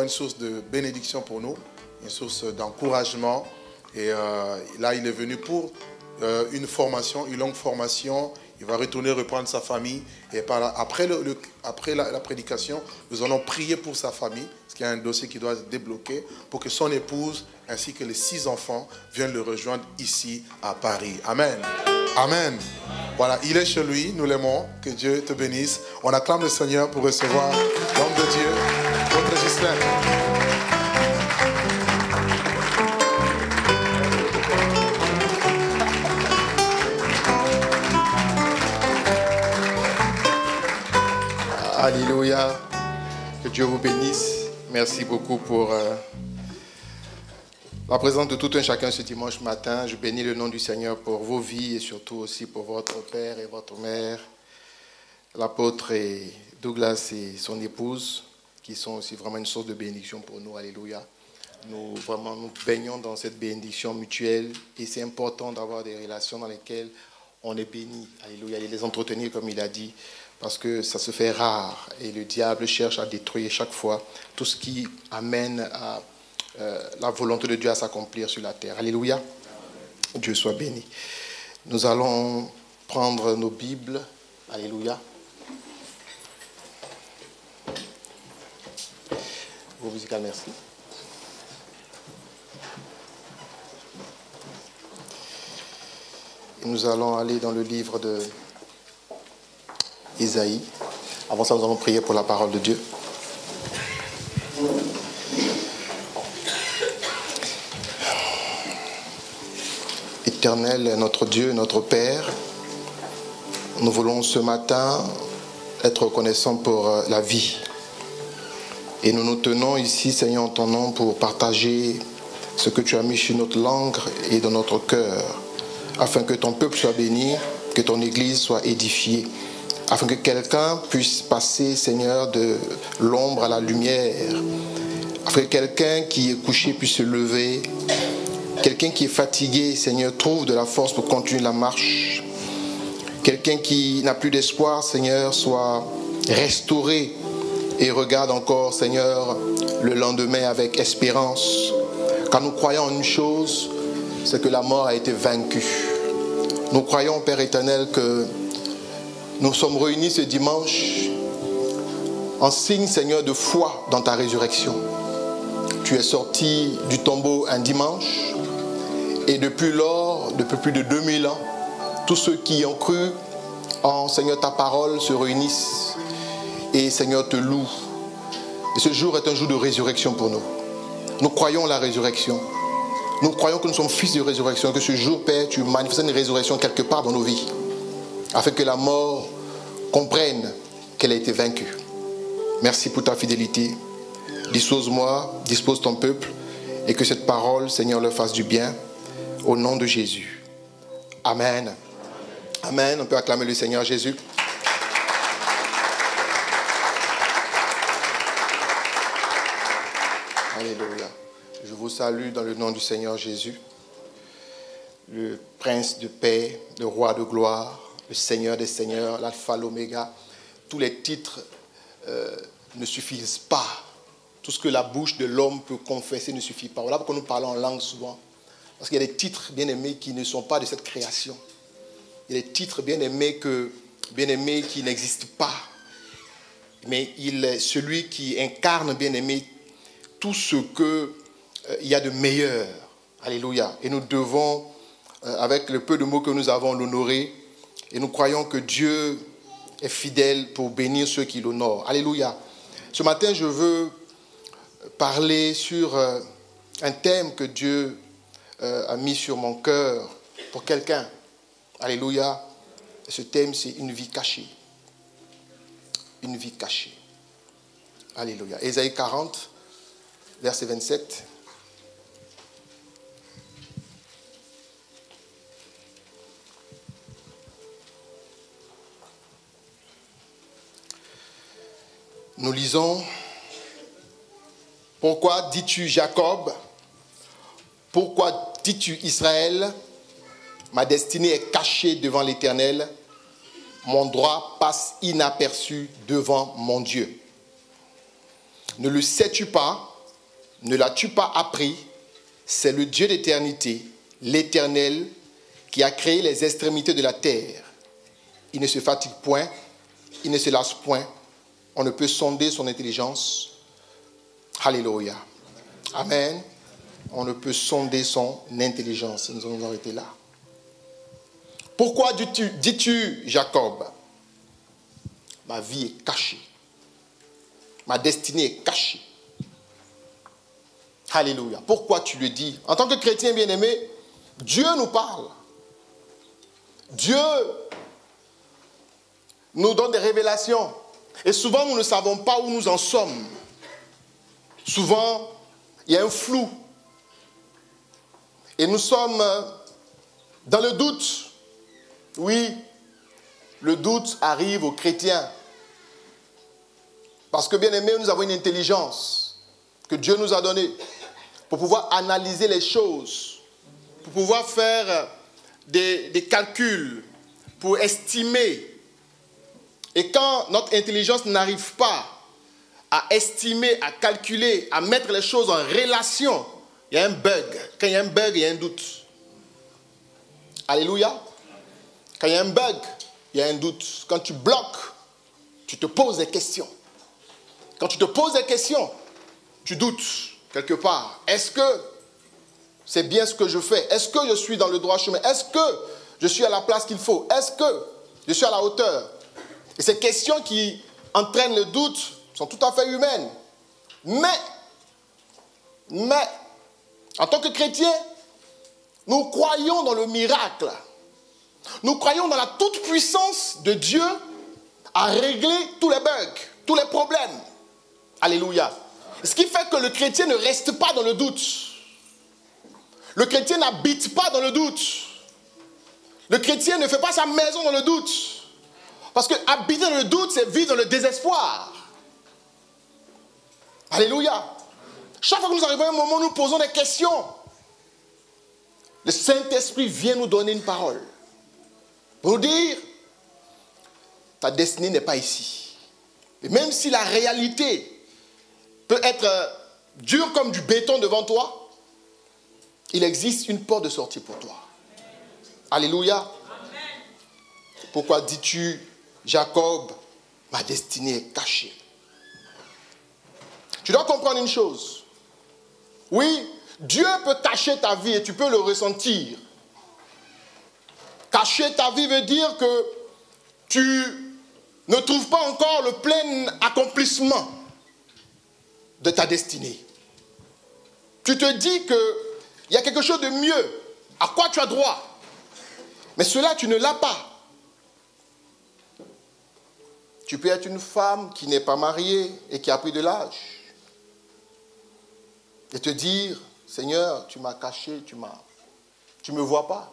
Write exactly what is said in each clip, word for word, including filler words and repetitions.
une source de bénédiction pour nous, une source d'encouragement. Et euh, là, il est venu pour euh, une formation, une longue formation. Il va retourner reprendre sa famille. Et par là, après, le, le, après la, la prédication, nous allons prier pour sa famille, parce qu'il y a un dossier qui doit être débloqué, pour que son épouse ainsi que les six enfants viennent le rejoindre ici à Paris. Amen. Amen. Voilà, il est chez lui, nous l'aimons. Que Dieu te bénisse. On acclame le Seigneur pour recevoir l'homme de Dieu, notre Gislain. Alléluia. Que Dieu vous bénisse. Merci beaucoup pour euh, la présence de tout un chacun ce dimanche matin. Je bénis le nom du Seigneur pour vos vies et surtout aussi pour votre père et votre mère, l'apôtre et Douglas et son épouse, qui sont aussi vraiment une source de bénédiction pour nous. Alléluia. Nous vraiment nous baignons dans cette bénédiction mutuelle et c'est important d'avoir des relations dans lesquelles on est béni. Alléluia. Et les entretenir comme il a dit. Parce que ça se fait rare et le diable cherche à détruire chaque fois tout ce qui amène à euh, la volonté de Dieu à s'accomplir sur la terre. Alléluia. Dieu soit béni. Nous allons prendre nos Bibles. Alléluia. Vos musicales, merci. Et nous allons aller dans le livre de Isaïe. Avant ça, nous allons prier pour la parole de Dieu. Éternel, notre Dieu, notre Père, nous voulons ce matin être reconnaissants pour la vie. Et nous nous tenons ici, Seigneur, en ton nom, pour partager ce que tu as mis sur notre langue et dans notre cœur, afin que ton peuple soit béni, que ton Église soit édifiée. Afin que quelqu'un puisse passer, Seigneur, de l'ombre à la lumière. Afin que quelqu'un qui est couché puisse se lever. Quelqu'un qui est fatigué, Seigneur, trouve de la force pour continuer la marche. Quelqu'un qui n'a plus d'espoir, Seigneur, soit restauré et regarde encore, Seigneur, le lendemain avec espérance. Car nous croyons en une chose, c'est que la mort a été vaincue. Nous croyons, Père éternel, que nous sommes réunis ce dimanche en signe, Seigneur, de foi dans ta résurrection. Tu es sorti du tombeau un dimanche et depuis lors, depuis plus de deux mille ans, tous ceux qui ont cru en, Seigneur, ta parole se réunissent et, Seigneur, te louent. Et ce jour est un jour de résurrection pour nous. Nous croyons la résurrection. Nous croyons que nous sommes fils de résurrection, que ce jour, Père, tu manifestes une résurrection quelque part dans nos vies, afin que la mort comprenne qu'elle a été vaincue. Merci pour ta fidélité. Dispose-moi, dispose ton peuple, et que cette parole, Seigneur, leur fasse du bien, au nom de Jésus. Amen. Amen. On peut acclamer le Seigneur Jésus. Alléluia. Je vous salue dans le nom du Seigneur Jésus, le Prince de paix, le Roi de gloire, le Seigneur des seigneurs, l'alpha, l'oméga. Tous les titres euh, ne suffisent pas. Tout ce que la bouche de l'homme peut confesser ne suffit pas. Voilà pourquoi nous parlons en langue souvent. Parce qu'il y a des titres bien-aimés qui ne sont pas de cette création. Il y a des titres bien-aimés, que, bien-aimés qui n'existent pas. Mais il est celui qui incarne, bien-aimé, tout ce qu'il euh, y a de meilleur. Alléluia. Et nous devons, euh, avec le peu de mots que nous avons, l'honorer. Et nous croyons que Dieu est fidèle pour bénir ceux qui l'honorent. Alléluia. Ce matin, je veux parler sur euh, un thème que Dieu euh, a mis sur mon cœur pour quelqu'un. Alléluia. Et ce thème, c'est une vie cachée. Une vie cachée. Alléluia. Ésaïe quarante, verset vingt-sept. Nous lisons: pourquoi dis-tu Jacob? Pourquoi dis-tu Israël? Ma destinée est cachée devant l'Éternel. Mon droit passe inaperçu devant mon Dieu. Ne le sais-tu pas? Ne l'as-tu pas appris? C'est le Dieu d'éternité, l'Éternel, qui a créé les extrémités de la terre. Il ne se fatigue point, il ne se lasse point. On ne peut sonder son intelligence. Alléluia. Amen. On ne peut sonder son intelligence. Nous allons arrêter là. Pourquoi dis-tu, dis-tu, Jacob, ma vie est cachée. Ma destinée est cachée. Alléluia. Pourquoi tu le dis? En tant que chrétien bien-aimé, Dieu nous parle. Dieu nous donne des révélations. Et souvent, nous ne savons pas où nous en sommes. Souvent, il y a un flou. Et nous sommes dans le doute. Oui, le doute arrive aux chrétiens. Parce que, bien aimé, nous avons une intelligence que Dieu nous a donnée pour pouvoir analyser les choses, pour pouvoir faire des, des calculs, pour estimer. Et quand notre intelligence n'arrive pas à estimer, à calculer, à mettre les choses en relation, il y a un bug. Quand il y a un bug, il y a un doute. Alléluia. Quand il y a un bug, il y a un doute. Quand tu bloques, tu te poses des questions. Quand tu te poses des questions, tu doutes quelque part. Est-ce que c'est bien ce que je fais? Est-ce que je suis dans le droit chemin? Est-ce que je suis à la place qu'il faut? Est-ce que je suis à la hauteur? Et ces questions qui entraînent le doute sont tout à fait humaines. Mais, mais, en tant que chrétiens, nous croyons dans le miracle. Nous croyons dans la toute-puissance de Dieu à régler tous les bugs, tous les problèmes. Alléluia. Ce qui fait que le chrétien ne reste pas dans le doute. Le chrétien n'habite pas dans le doute. Le chrétien ne fait pas sa maison dans le doute. Parce que habiter dans le doute, c'est vivre dans le désespoir. Alléluia. Chaque fois que nous arrivons à un moment où nous posons des questions, le Saint-Esprit vient nous donner une parole. Pour nous dire, ta destinée n'est pas ici. Et même si la réalité peut être dure comme du béton devant toi, il existe une porte de sortie pour toi. Alléluia. Amen. Pourquoi dis-tu, Jacob, ma destinée est cachée? Tu dois comprendre une chose. Oui, Dieu peut cacher ta vie et tu peux le ressentir. Cacher ta vie veut dire que tu ne trouves pas encore le plein accomplissement de ta destinée. Tu te dis qu'il y a quelque chose de mieux, à quoi tu as droit. Mais cela, tu ne l'as pas. Tu peux être une femme qui n'est pas mariée et qui a pris de l'âge. Et te dire, Seigneur, tu m'as caché, tu m'as, tu ne me vois pas.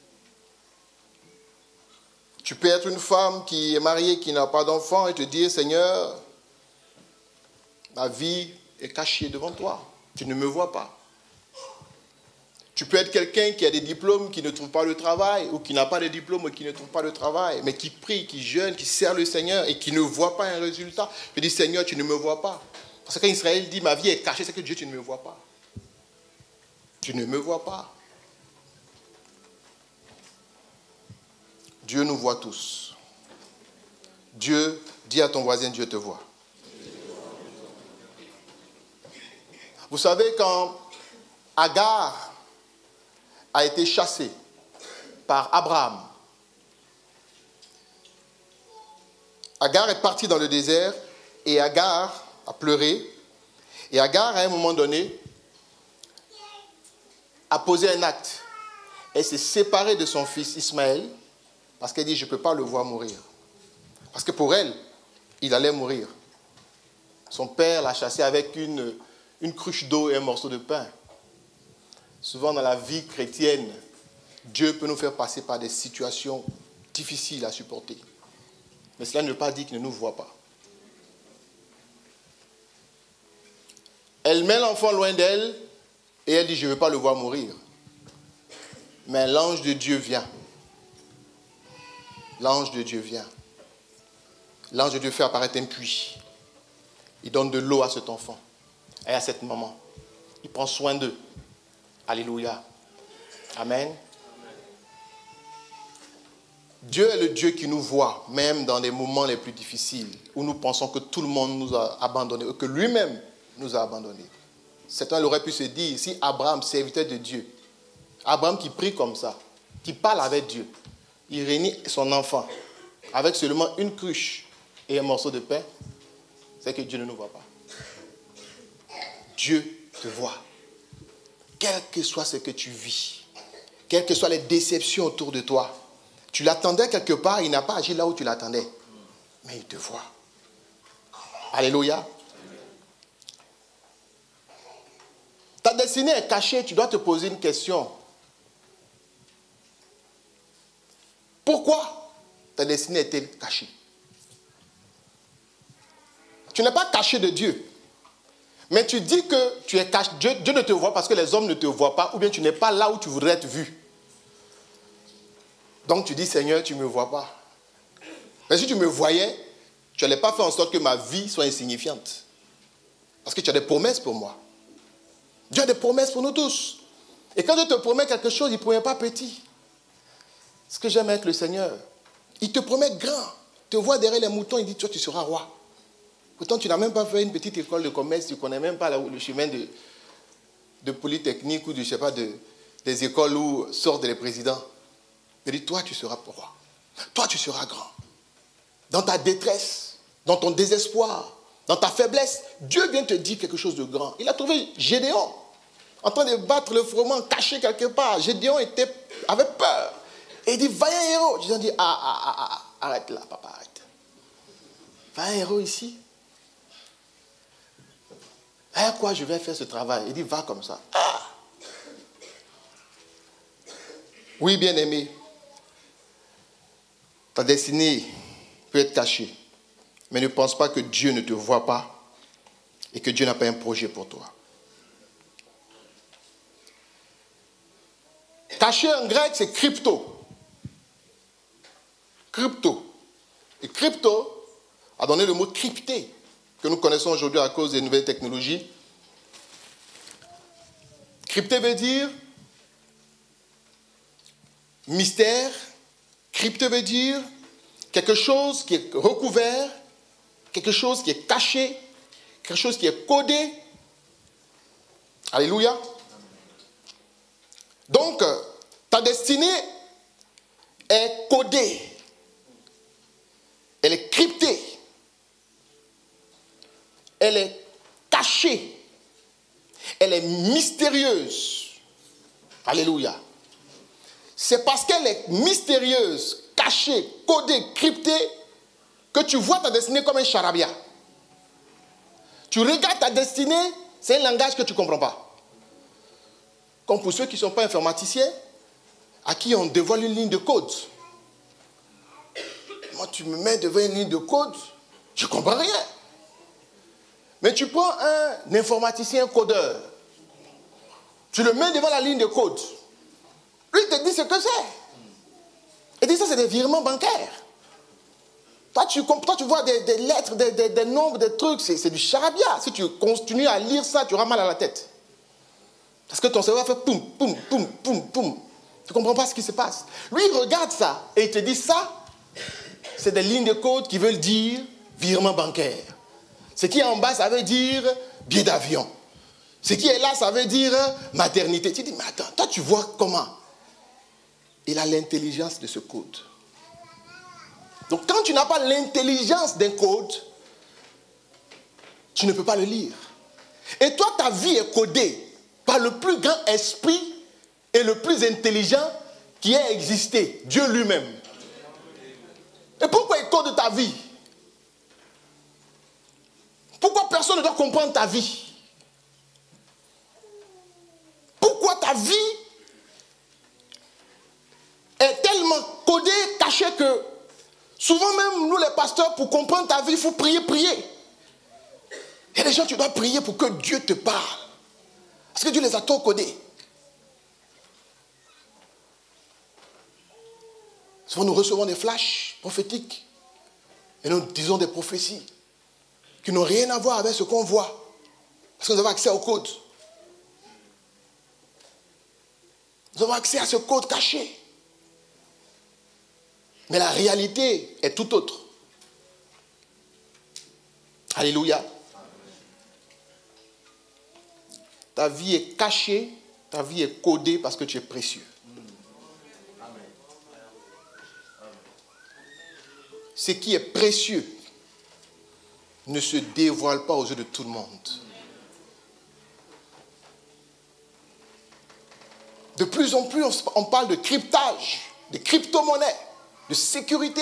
Tu peux être une femme qui est mariée, qui n'a pas d'enfant et te dire, Seigneur, ma vie est cachée devant toi. Tu ne me vois pas. Tu peux être quelqu'un qui a des diplômes, qui ne trouve pas le travail, ou qui n'a pas de diplôme et qui ne trouve pas le travail, mais qui prie, qui jeûne, qui sert le Seigneur et qui ne voit pas un résultat. Je dis, Seigneur, tu ne me vois pas. Parce que quand Israël dit, ma vie est cachée, c'est que Dieu, tu ne me vois pas. Tu ne me vois pas. Dieu nous voit tous. Dieu, dis à ton voisin, Dieu te voit. Vous savez, quand Agar a été chassée par Abraham, Agar est partie dans le désert et Agar a pleuré. Et Agar, à un moment donné, a posé un acte. Elle s'est séparée de son fils Ismaël parce qu'elle dit, je ne peux pas le voir mourir. Parce que pour elle, il allait mourir. Son père l'a chassé avec une, une cruche d'eau et un morceau de pain. Souvent dans la vie chrétienne, Dieu peut nous faire passer par des situations difficiles à supporter. Mais cela ne veut pas dire qu'il ne nous voit pas. Elle met l'enfant loin d'elle et elle dit, je ne veux pas le voir mourir. Mais l'ange de Dieu vient. L'ange de Dieu vient. L'ange de Dieu fait apparaître un puits. Il donne de l'eau à cet enfant et à cette maman. Il prend soin d'eux. Alléluia. Amen. Dieu est le Dieu qui nous voit, même dans les moments les plus difficiles, où nous pensons que tout le monde nous a abandonnés, que lui-même nous a abandonnés. Certains auraient pu se dire, si Abraham, serviteur de Dieu, Abraham qui prie comme ça, qui parle avec Dieu, il réunit son enfant avec seulement une cruche et un morceau de pain, c'est que Dieu ne nous voit pas. Dieu te voit. Quel que soit ce que tu vis, quelles que soient les déceptions autour de toi, tu l'attendais quelque part, il n'a pas agi là où tu l'attendais. Mais il te voit. Alléluia. Ta destinée est cachée, tu dois te poser une question. Pourquoi ta destinée est-elle cachée? Tu n'es pas caché de Dieu. Mais tu dis que tu es caché. Dieu, Dieu ne te voit parce que les hommes ne te voient pas, ou bien tu n'es pas là où tu voudrais être vu. Donc tu dis, Seigneur, tu ne me vois pas. Mais si tu me voyais, tu n'allais pas faire en sorte que ma vie soit insignifiante. Parce que tu as des promesses pour moi. Dieu a des promesses pour nous tous. Et quand Dieu te promet quelque chose, il ne promet pas petit. Ce que j'aime avec le Seigneur, il te promet grand. Il te voit derrière les moutons, il dit, toi tu seras roi. Pourtant, tu n'as même pas fait une petite école de commerce, tu ne connais même pas le chemin de, de Polytechnique ou de, je sais pas, de, des écoles où sortent les présidents. Il dit, toi, tu seras roi. Toi, tu seras grand. Dans ta détresse, dans ton désespoir, dans ta faiblesse, Dieu vient te dire quelque chose de grand. Il a trouvé Gédéon en train de battre le froment, caché quelque part. Gédéon était, avait peur. Et il dit, vaillant héros. Gédéon dit, ah, ah, ah, ah, arrête là, papa, arrête. Vaillant héros ici. À quoi je vais faire ce travail? Il dit, va comme ça. Ah. Oui, bien-aimé. Ta destinée peut être cachée. Mais ne pense pas que Dieu ne te voit pas et que Dieu n'a pas un projet pour toi. Caché en grec, c'est crypto. Crypto. Et crypto a donné le mot crypté, que nous connaissons aujourd'hui à cause des nouvelles technologies. Crypté veut dire mystère. Crypté veut dire quelque chose qui est recouvert, quelque chose qui est caché, quelque chose qui est codé. Alléluia. Donc, ta destinée est codée. Elle est cryptée. Elle est cachée. Elle est mystérieuse. Alléluia. C'est parce qu'elle est mystérieuse, cachée, codée, cryptée, que tu vois ta destinée comme un charabia. Tu regardes ta destinée, c'est un langage que tu ne comprends pas. Comme pour ceux qui ne sont pas informaticiens, à qui on dévoile une ligne de code. Moi, tu me mets devant une ligne de code, je ne comprends rien. Mais tu prends un informaticien codeur, tu le mets devant la ligne de code. Lui, il te dit ce que c'est. Il dit ça, c'est des virements bancaires. Toi, tu, toi, tu vois des, des lettres, des, des, des nombres, des trucs, c'est, c'est du charabia. Si tu continues à lire ça, tu auras mal à la tête. Parce que ton cerveau fait poum, poum, poum, poum, poum. Tu ne comprends pas ce qui se passe. Lui, il regarde ça et il te dit ça, c'est des lignes de code qui veulent dire virement bancaire. Ce qui est en bas, ça veut dire billet d'avion. Ce qui est là, ça veut dire maternité. Tu dis, mais attends, toi, tu vois comment? Il a l'intelligence de ce code. Donc, quand tu n'as pas l'intelligence d'un code, tu ne peux pas le lire. Et toi, ta vie est codée par le plus grand esprit et le plus intelligent qui ait existé, Dieu lui-même. Et pourquoi il code ta vie? Pourquoi personne ne doit comprendre ta vie? Pourquoi ta vie est tellement codée, cachée que souvent même nous les pasteurs, pour comprendre ta vie, il faut prier, prier. Il y a des gens, tu dois prier pour que Dieu te parle. Parce que Dieu les a trop codés. Souvent nous recevons des flashs prophétiques et nous disons des prophéties qui n'ont rien à voir avec ce qu'on voit. Parce que nous avons accès au code. Nous avons accès à ce code caché. Mais la réalité est tout autre. Alléluia. Ta vie est cachée, ta vie est codée parce que tu es précieux. Ce qui est précieux ne se dévoile pas aux yeux de tout le monde. De plus en plus, on parle de cryptage, de crypto-monnaie, de sécurité.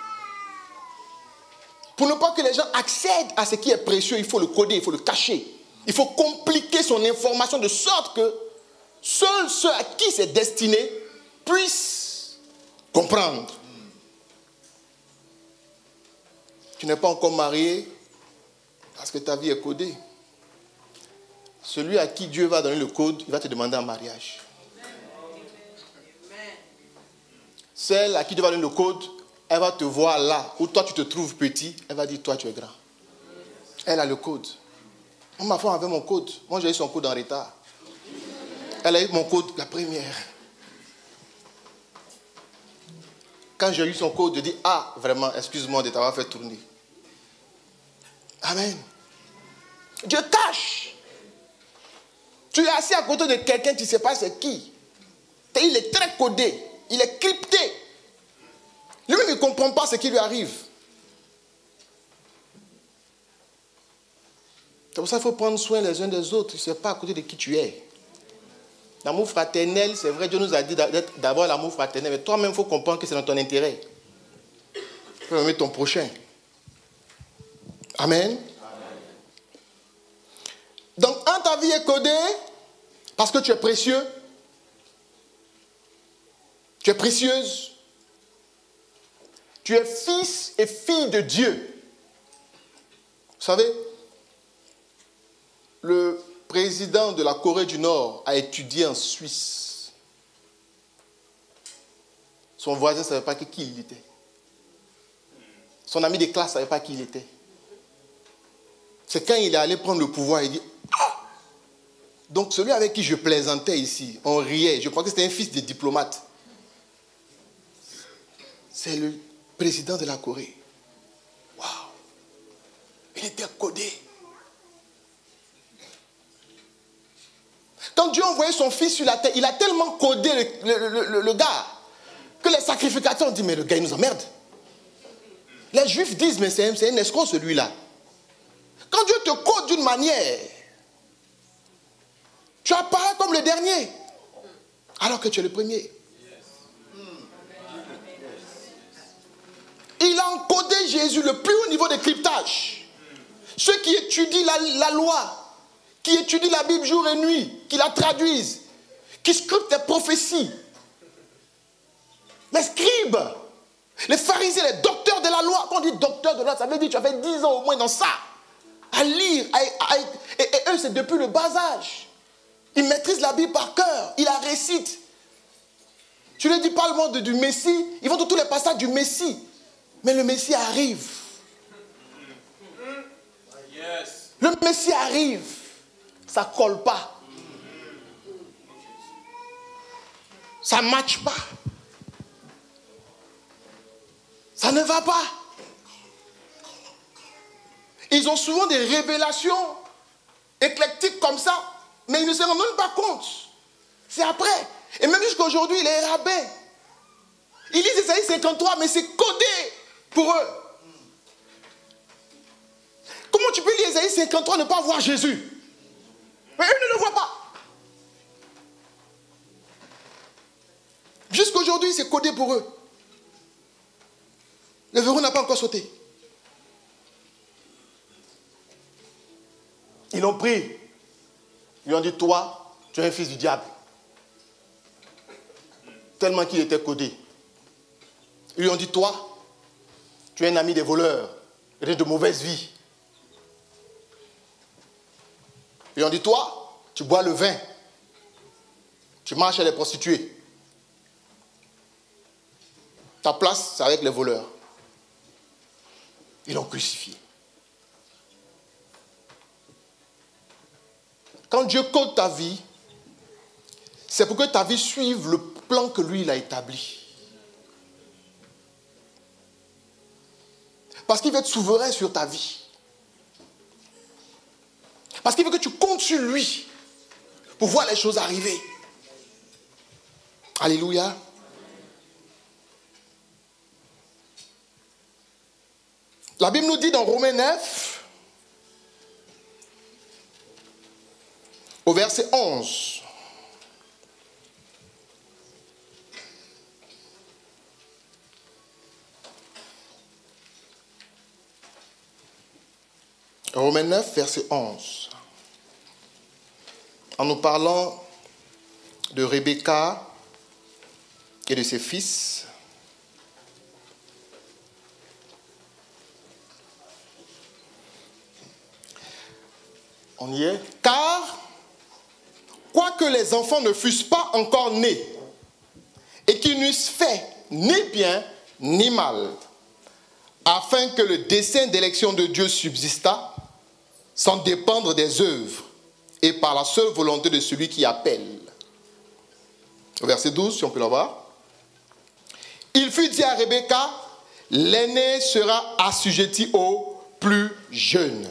Pour ne pas que les gens accèdent à ce qui est précieux, il faut le coder, il faut le cacher. Il faut compliquer son information de sorte que seuls ceux à qui c'est destiné puissent comprendre. Tu n'es pas encore marié parce que ta vie est codée. Celui à qui Dieu va donner le code, il va te demander un mariage. Celle à qui Dieu va donner le code, elle va te voir là où toi tu te trouves petit, elle va dire toi tu es grand. Elle a le code. Ma femme avait mon code. Moi j'ai eu son code en retard. Elle a eu mon code la première. Quand j'ai eu son code, je dis ah vraiment excuse-moi de t'avoir fait tourner. Amen. Dieu cache. Tu es assis à côté de quelqu'un, tu ne sais pas c'est qui. Et il est très codé. Il est crypté. Lui-même, il ne comprend pas ce qui lui arrive. C'est pour ça qu'il faut prendre soin les uns des autres. Tu ne sais pas à côté de qui tu es. L'amour fraternel, c'est vrai, Dieu nous a dit d'avoir l'amour fraternel. Mais toi-même, il faut comprendre que c'est dans ton intérêt. Il faut aimer ton prochain. Amen. Amen. Donc, un, ta vie est codée parce que tu es précieux. Tu es précieuse. Tu es fils et fille de Dieu. Vous savez, le président de la Corée du Nord a étudié en Suisse. Son voisin ne savait pas qui il était. Son ami de classe ne savait pas qui il était. C'est quand il est allé prendre le pouvoir, il dit « Ah !» Donc celui avec qui je plaisantais ici, on riait, je crois que c'était un fils de diplomate. C'est le président de la Corée. Waouh! Il était codé. Quand Dieu a envoyé son fils sur la terre, il a tellement codé le, le, le, le gars que les sacrificateurs ont dit, mais le gars, il nous emmerde. Les Juifs disent, mais c'est un, c'est un escroc celui-là. Quand Dieu te code d'une manière, tu apparais comme le dernier, alors que tu es le premier. Il a encodé Jésus le plus haut niveau de cryptage. Ceux qui étudient la, la loi, qui étudient la Bible jour et nuit, qui la traduisent, qui scriptent les prophéties. Les scribes, les pharisiens, les docteurs de la loi. Quand on dit docteur de la loi, ça veut dire que tu as fait dix ans au moins dans ça. À lire. À, à, et, et eux, c'est depuis le bas âge. Ils maîtrisent la Bible par cœur. Ils la récitent. Tu ne dis pas le monde du Messie. Ils vont dans tous les passages du Messie. Mais le Messie arrive. Le Messie arrive. Ça ne colle pas. Ça ne matche pas. Ça ne va pas. Ils ont souvent des révélations éclectiques comme ça, mais ils ne se rendent même pas compte. C'est après. Et même jusqu'à aujourd'hui, les rabbins, ils lisent Ésaïe cinquante-trois, mais c'est codé pour eux. Comment tu peux lire Ésaïe cinquante-trois et ne pas voir Jésus? Mais eux ne le voient pas. Jusqu'aujourd'hui, c'est codé pour eux. Le verrou n'a pas encore sauté. Ils l'ont pris. Ils lui ont dit, toi, tu es un fils du diable. Tellement qu'il était codé. Ils lui ont dit, toi, tu es un ami des voleurs, de mauvaise vie. Ils lui ont dit, toi, tu bois le vin. Tu marches avec les prostituées. Ta place, c'est avec les voleurs. Ils l'ont crucifié. Quand Dieu code ta vie, c'est pour que ta vie suive le plan que lui, il a établi. Parce qu'il veut être souverain sur ta vie. Parce qu'il veut que tu comptes sur lui pour voir les choses arriver. Alléluia. La Bible nous dit dans Romains neuf, au verset onze. Romains neuf, verset onze. En nous parlant de Rebecca et de ses fils, on y est. Car, quoique les enfants ne fussent pas encore nés, et qu'ils n'eussent fait ni bien ni mal, afin que le dessein d'élection de Dieu subsistât, sans dépendre des œuvres, et par la seule volonté de celui qui appelle. Au verset douze, si on peut le voir. Il fut dit à Rebecca, l'aîné sera assujetti au plus jeune.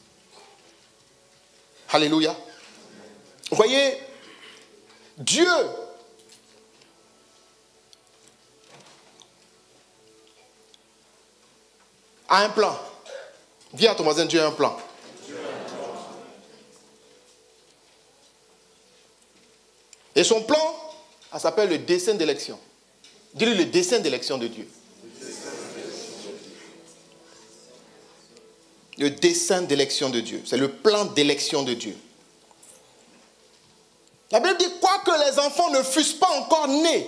Alléluia. Vous voyez, Dieu a un plan. Dis à ton voisin, Dieu a un plan. Et son plan, ça s'appelle le dessein d'élection. Dis-lui le dessein d'élection de Dieu. Le dessein d'élection de Dieu. C'est le plan d'élection de Dieu. La Bible dit, quoique les enfants ne fussent pas encore nés,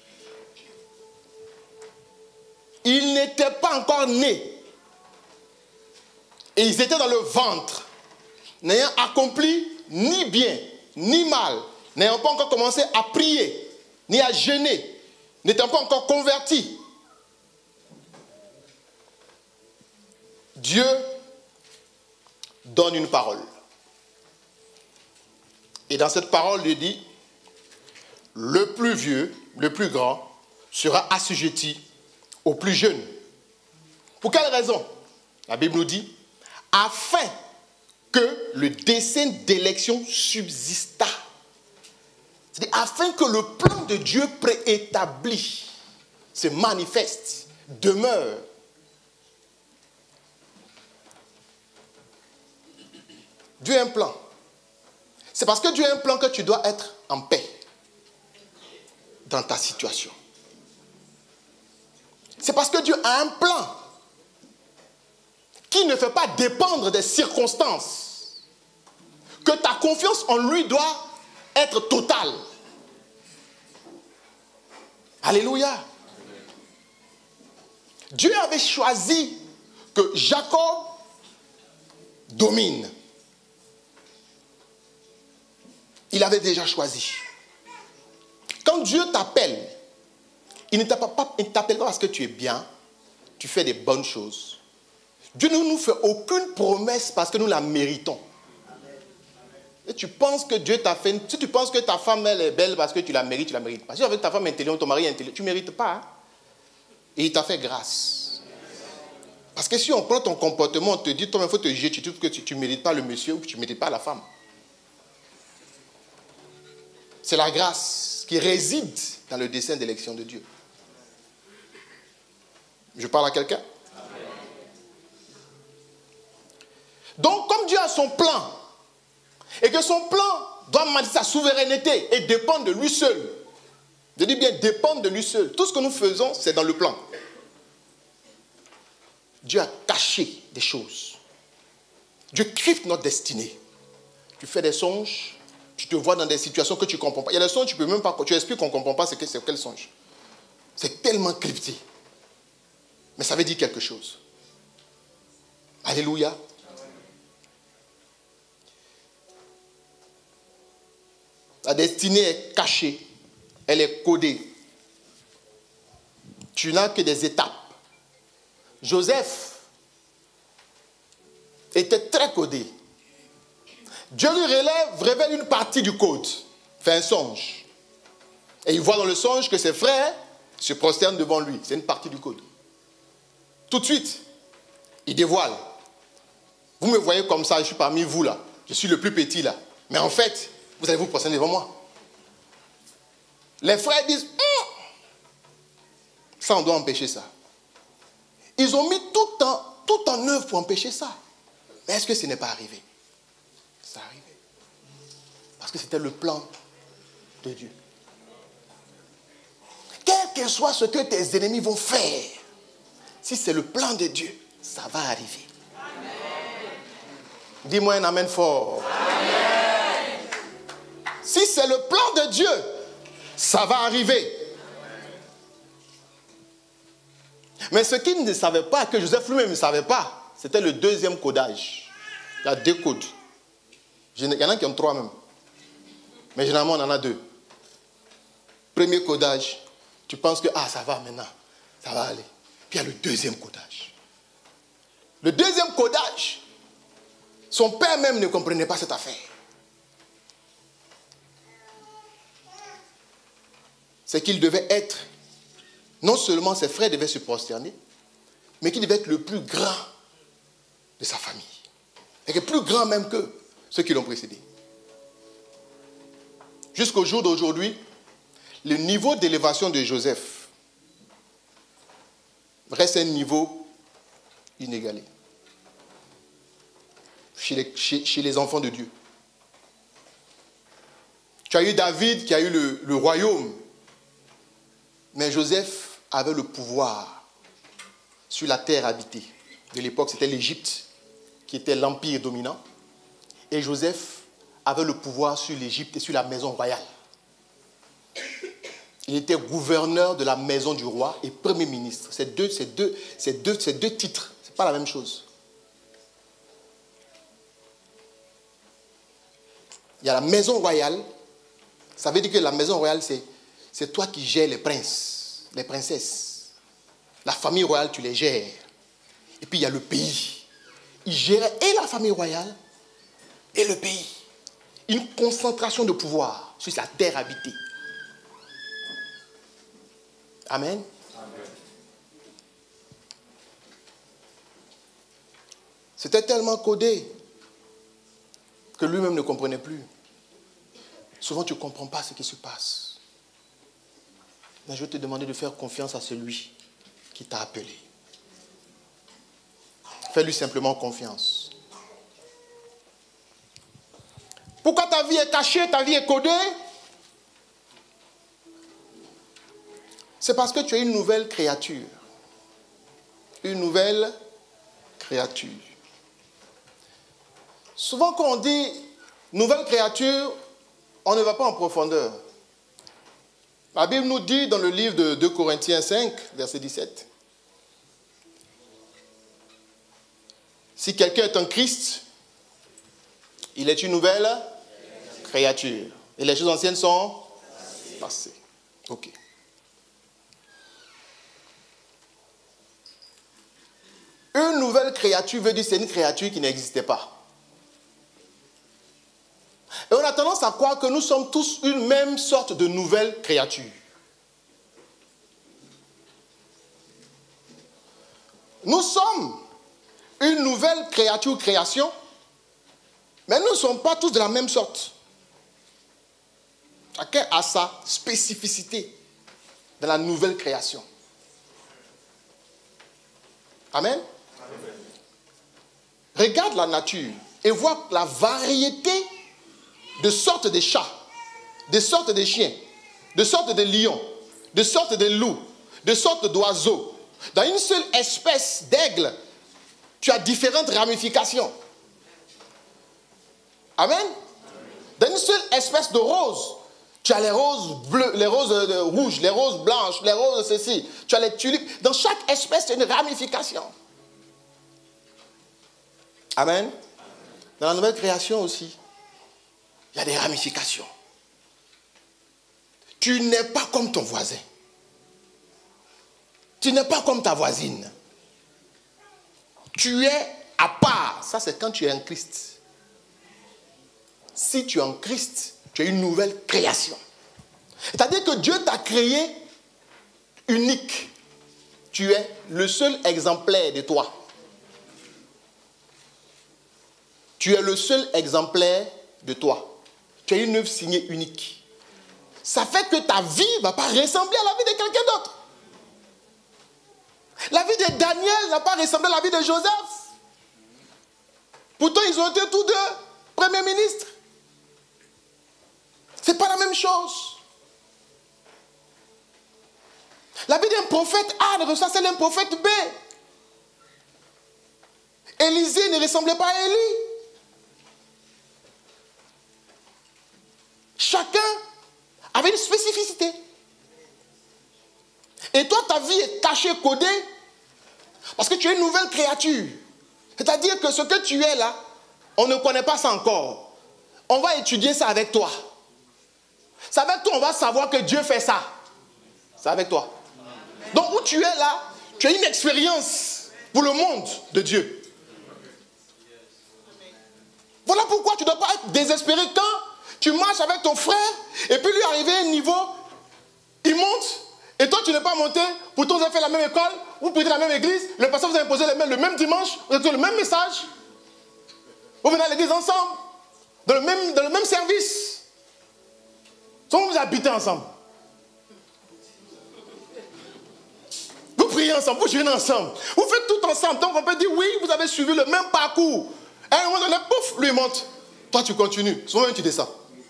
ils n'étaient pas encore nés. Et ils étaient dans le ventre, n'ayant accompli ni bien, ni mal, n'ayant pas encore commencé à prier, ni à jeûner, n'étant pas encore convertis. Dieu donne une parole. Et dans cette parole, il dit, le plus vieux, le plus grand, sera assujetti au plus jeune. Pour quelle raison? La Bible nous dit, afin que le dessein d'élection subsista. C'est-à-dire, afin que le plan de Dieu préétabli se manifeste, demeure. Dieu a un plan. C'est parce que Dieu a un plan que tu dois être en paix dans ta situation. C'est parce que Dieu a un plan qui ne fait pas dépendre des circonstances que ta confiance en lui doit être totale. Alléluia. Dieu avait choisi que Jacob domine. Il avait déjà choisi. Quand Dieu t'appelle, il ne t'appelle pas, il ne t'appelle pas parce que tu es bien, tu fais des bonnes choses. Dieu ne nous fait aucune promesse parce que nous la méritons. Et tu penses que Dieu t'a fait... Si tu penses que ta femme elle est belle parce que tu la mérites, tu ne la mérites pas. Si avec ta femme intelligente, ton mari est intelligent, tu ne mérites pas. Hein? Et il t'a fait grâce. Parce que si on prend ton comportement, on te dit, toi, il faut te juger, tu trouves que tu ne mérites pas le monsieur ou que tu ne mérites pas la femme. C'est la grâce qui réside dans le dessein d'élection de Dieu. Je parle à quelqu'un? Donc, comme Dieu a son plan, et que son plan doit manifester sa souveraineté et dépendre de lui seul. Je dis bien dépendre de lui seul. Tout ce que nous faisons, c'est dans le plan. Dieu a caché des choses. Dieu crypte notre destinée. Tu fais des songes, tu te vois dans des situations que tu ne comprends pas. Il y a des songes, tu peux même pas, tu expliques qu'on ne comprend pas ce que c'est quel songe. C'est tellement crypté. Mais ça veut dire quelque chose. Alléluia. La destinée est cachée. Elle est codée. Tu n'as que des étapes. Joseph était très codé. Dieu lui relève, révèle une partie du code. Fait un songe. Et il voit dans le songe que ses frères se prosternent devant lui. C'est une partie du code. Tout de suite, il dévoile. Vous me voyez comme ça, je suis parmi vous là. Je suis le plus petit là. Mais en fait, vous allez vous prosterner devant moi. Les frères disent, hm, ça on doit empêcher ça. Ils ont mis tout en, tout en œuvre pour empêcher ça. Mais est-ce que ce n'est pas arrivé? C'est arrivé. Parce que c'était le plan de Dieu. Quel que soit ce que tes ennemis vont faire, si c'est le plan de Dieu, ça va arriver. Dis-moi un amen fort. Amen. Si c'est le plan de Dieu, ça va arriver. Mais ce qu'il ne savait pas, que Joseph lui-même ne savait pas, c'était le deuxième codage. Il y a deux codes. Il y en a qui ont trois même. Mais généralement, on en a deux. Premier codage, tu penses que, ah, ça va maintenant, ça va aller. Puis il y a le deuxième codage. Le deuxième codage, son père même ne comprenait pas cette affaire. C'est qu'il devait être, non seulement ses frères devaient se prosterner, mais qu'il devait être le plus grand de sa famille. Et que plus grand même que ceux qui l'ont précédé. Jusqu'au jour d'aujourd'hui, le niveau d'élévation de Joseph reste un niveau inégalé. Chez les, chez, chez les enfants de Dieu. Tu as eu David qui a eu le, le royaume. Mais Joseph avait le pouvoir sur la terre habitée. De l'époque, c'était l'Égypte qui était l'empire dominant. Et Joseph avait le pouvoir sur l'Égypte et sur la maison royale. Il était gouverneur de la maison du roi et premier ministre. Ces deux, ces deux, ces deux, ces deux titres, ce n'est pas la même chose. Il y a la maison royale. Ça veut dire que la maison royale, c'est, c'est toi qui gères les princes, les princesses. La famille royale, tu les gères. Et puis il y a le pays. Il gérait et la famille royale et le pays. Une concentration de pouvoir sur sa terre habitée. Amen. Amen. C'était tellement codé que lui-même ne comprenait plus. Souvent, tu ne comprends pas ce qui se passe. Mais je vais te demander de faire confiance à celui qui t'a appelé. Fais-lui simplement confiance. Pourquoi ta vie est cachée, ta vie est codée? C'est parce que tu es une nouvelle créature. Une nouvelle créature. Souvent quand on dit nouvelle créature, on ne va pas en profondeur. La Bible nous dit dans le livre de deux Corinthiens cinq, verset dix-sept, si quelqu'un est en Christ, il est une nouvelle créature. Et les choses anciennes sont passées. Ok. Une nouvelle créature veut dire que c'est une créature qui n'existait pas. Et on a tendance à croire que nous sommes tous une même sorte de nouvelle créature. Nous sommes une nouvelle créature, création, mais nous ne sommes pas tous de la même sorte. Chacun a sa spécificité dans la nouvelle création. Amen. Amen. Regarde la nature et vois la variété de sortes de chats, de sortes de chiens, de sortes de lions, de sortes de loups, de sortes d'oiseaux. Dans une seule espèce d'aigle, tu as différentes ramifications. Amen. Dans une seule espèce de rose, tu as les roses bleues, les roses euh, rouges, les roses blanches, les roses ceci. Tu as les tulipes. Dans chaque espèce, il y a une ramification. Amen. Dans la nouvelle création aussi, il y a des ramifications. Tu n'es pas comme ton voisin. Tu n'es pas comme ta voisine. Tu es à part. Ça, c'est quand tu es en Christ. Si tu es en Christ, tu es une nouvelle création. C'est-à-dire que Dieu t'a créé unique. Tu es le seul exemplaire de toi. Tu es le seul exemplaire de toi. Tu as une œuvre signée unique. Ça fait que ta vie ne va pas ressembler à la vie de quelqu'un d'autre. La vie de Daniel n'a pas ressemblé à la vie de Joseph. Pourtant, ils ont été tous deux premiers ministres. Ce n'est pas la même chose. La vie d'un prophète A ne ressemble pas à celle d'un prophète B. Élisée ne ressemblait pas à Élie. Chacun avait une spécificité. Et toi, ta vie est cachée, codée, parce que tu es une nouvelle créature. C'est-à-dire que ce que tu es là, on ne connaît pas ça encore. On va étudier ça avec toi. C'est avec toi, on va savoir que Dieu fait ça. C'est avec toi. Donc, où tu es là, tu as une expérience pour le monde de Dieu. Voilà pourquoi tu ne dois pas être désespéré quand tu marches avec ton frère et puis lui arriver à un niveau, il monte et toi tu n'es pas monté, pourtant vous avez fait la même école, vous priez dans la même église, le pasteur vous a imposé les mains le même dimanche, vous avez le même message, vous venez à l'église ensemble, dans le même, dans le même service. Comment vous habitez ensemble? Vous priez ensemble, vous jeûnez ensemble, vous faites tout ensemble, donc on peut dire oui, vous avez suivi le même parcours. Et à un moment donné, pouf, lui il monte. Toi tu continues, souvent tu descends.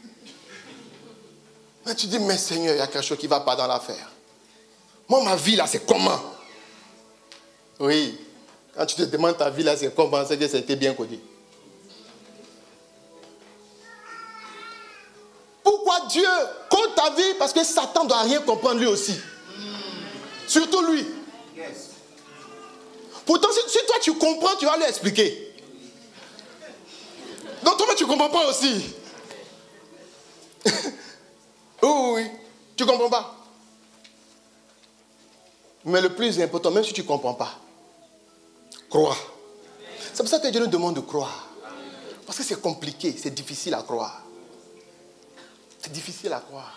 Mais tu dis, mais Seigneur, il y a quelque chose qui ne va pas dans l'affaire. Moi, ma vie là, c'est comment? Oui, quand tu te demandes ta vie là, c'est comment, c'est que c'était bien codé. Pourquoi Dieu code ta vie? Parce que Satan ne doit rien comprendre lui aussi. Surtout lui. Pourtant, si, si toi tu comprends, tu vas lui expliquer. Donc toi, tu ne comprends pas aussi. Oh oui, tu ne comprends pas. Mais le plus important, même si tu ne comprends pas, crois. C'est pour ça que Dieu nous demande de croire. Parce que c'est compliqué, c'est difficile à croire. C'est difficile à croire.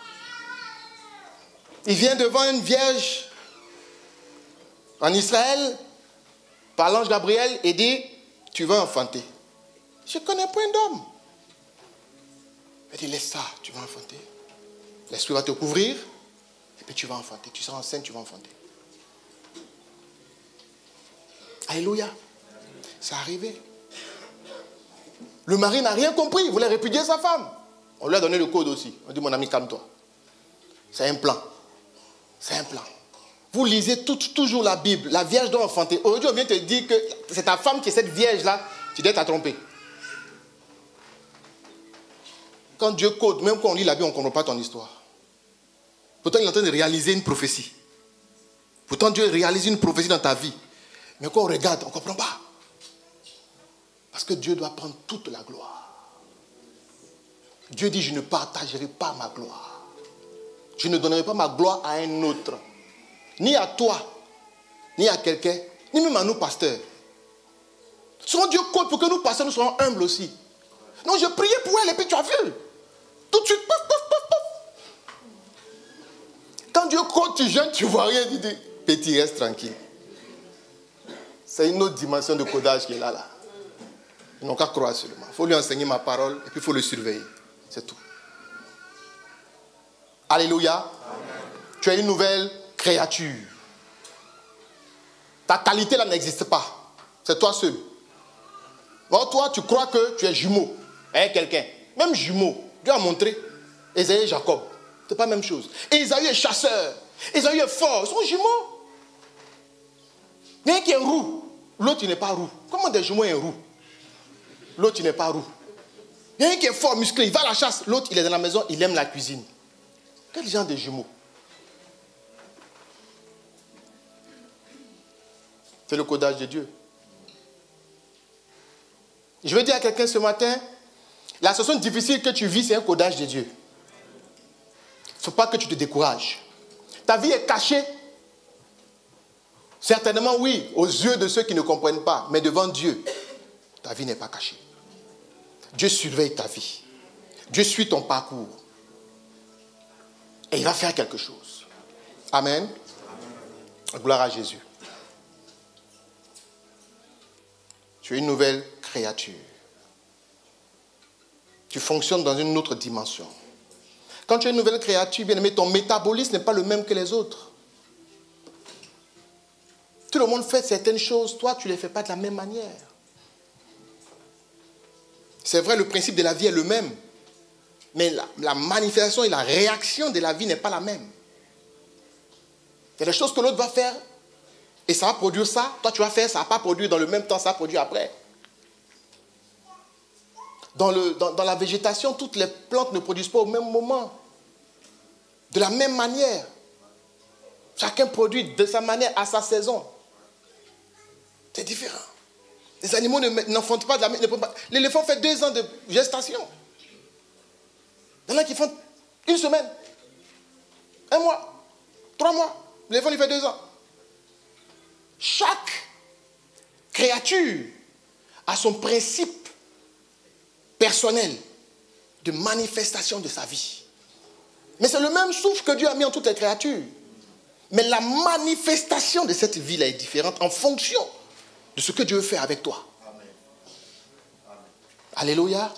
Il vient devant une vierge en Israël, par l'ange Gabriel, et dit, tu vas enfanter. Je ne connais point d'homme. Il dit, laisse ça, tu vas enfanter. L'esprit va te couvrir, et puis tu vas enfanter. Tu seras enceinte, tu vas enfanter. Alléluia. C'est arrivé. Le mari n'a rien compris, il voulait répudier sa femme. On lui a donné le code aussi. On dit, mon ami, calme-toi. C'est un plan. C'est un plan. Vous lisez tout, toujours la Bible. La vierge doit enfanter. Aujourd'hui, on vient te dire que c'est ta femme qui est cette vierge-là. Tu dois t'être trompé. Quand Dieu code, même quand on lit la Bible, on ne comprend pas ton histoire. Pourtant, il est en train de réaliser une prophétie. Pourtant, Dieu réalise une prophétie dans ta vie. Mais quand on regarde, on ne comprend pas. Parce que Dieu doit prendre toute la gloire. Dieu dit, je ne partagerai pas ma gloire. Je ne donnerai pas ma gloire à un autre. Ni à toi, ni à quelqu'un, ni même à nous pasteurs. Souvent Dieu compte pour que nous pasteurs, nous soyons humbles aussi. Non, je priais pour elle et puis tu as vu. Tout de suite, pouf, pouf, pouf, pouf. Quand Dieu compte, tu jeûnes, tu ne vois rien. Tu dis, petit, reste tranquille. C'est une autre dimension de codage qui est là, là. Ils n'ont qu'à croire seulement. Il faut lui enseigner ma parole et puis il faut le surveiller. C'est tout. Alléluia. Amen. Tu es une nouvelle créature. Ta qualité là n'existe pas. C'est toi seul. Bon, toi, tu crois que tu es jumeau avec quelqu'un. Même jumeau. Dieu a montré. Ésaïe et Jacob. Ce n'est pas la même chose. Ésaïe est chasseur. Ésaïe est fort. Ils sont jumeaux. Il y en a un qui est roux. L'autre, il n'est pas roux. Comment des jumeaux sont roux? L'autre, il n'est pas roux. Il y en a un qui est fort, musclé. Il va à la chasse. L'autre, il est dans la maison. Il aime la cuisine. Quel genre de jumeaux? C'est le codage de Dieu. Je veux dire à quelqu'un ce matin, la situation difficile que tu vis, c'est un codage de Dieu. Il ne faut pas que tu te décourages. Ta vie est cachée. Certainement, oui, aux yeux de ceux qui ne comprennent pas. Mais devant Dieu, ta vie n'est pas cachée. Dieu surveille ta vie. Dieu suit ton parcours. Et il va faire quelque chose. Amen. Amen. Gloire à Jésus. Tu es une nouvelle créature. Tu fonctionnes dans une autre dimension. Quand tu es une nouvelle créature, bien aimé, ton métabolisme n'est pas le même que les autres. Tout le monde fait certaines choses, toi, tu ne les fais pas de la même manière. C'est vrai, le principe de la vie est le même. Mais la, la manifestation et la réaction de la vie n'est pas la même. Il y a des choses que l'autre va faire et ça va produire ça. Toi, tu vas faire, ça ne va pas produire dans le même temps, ça va produire après. Dans, le, dans, dans la végétation, toutes les plantes ne produisent pas au même moment. De la même manière. Chacun produit de sa manière, à sa saison. C'est différent. Les animaux n'enfantent pas de la même manière. L'éléphant fait deux ans de gestation. Il y en a qui font une semaine, un mois, trois mois. L'éléphant, il fait deux ans. Chaque créature a son principe personnel de manifestation de sa vie. Mais c'est le même souffle que Dieu a mis en toutes les créatures. Mais la manifestation de cette vie-là est différente en fonction de ce que Dieu fait avec toi. Amen. Amen. Alléluia. Amen.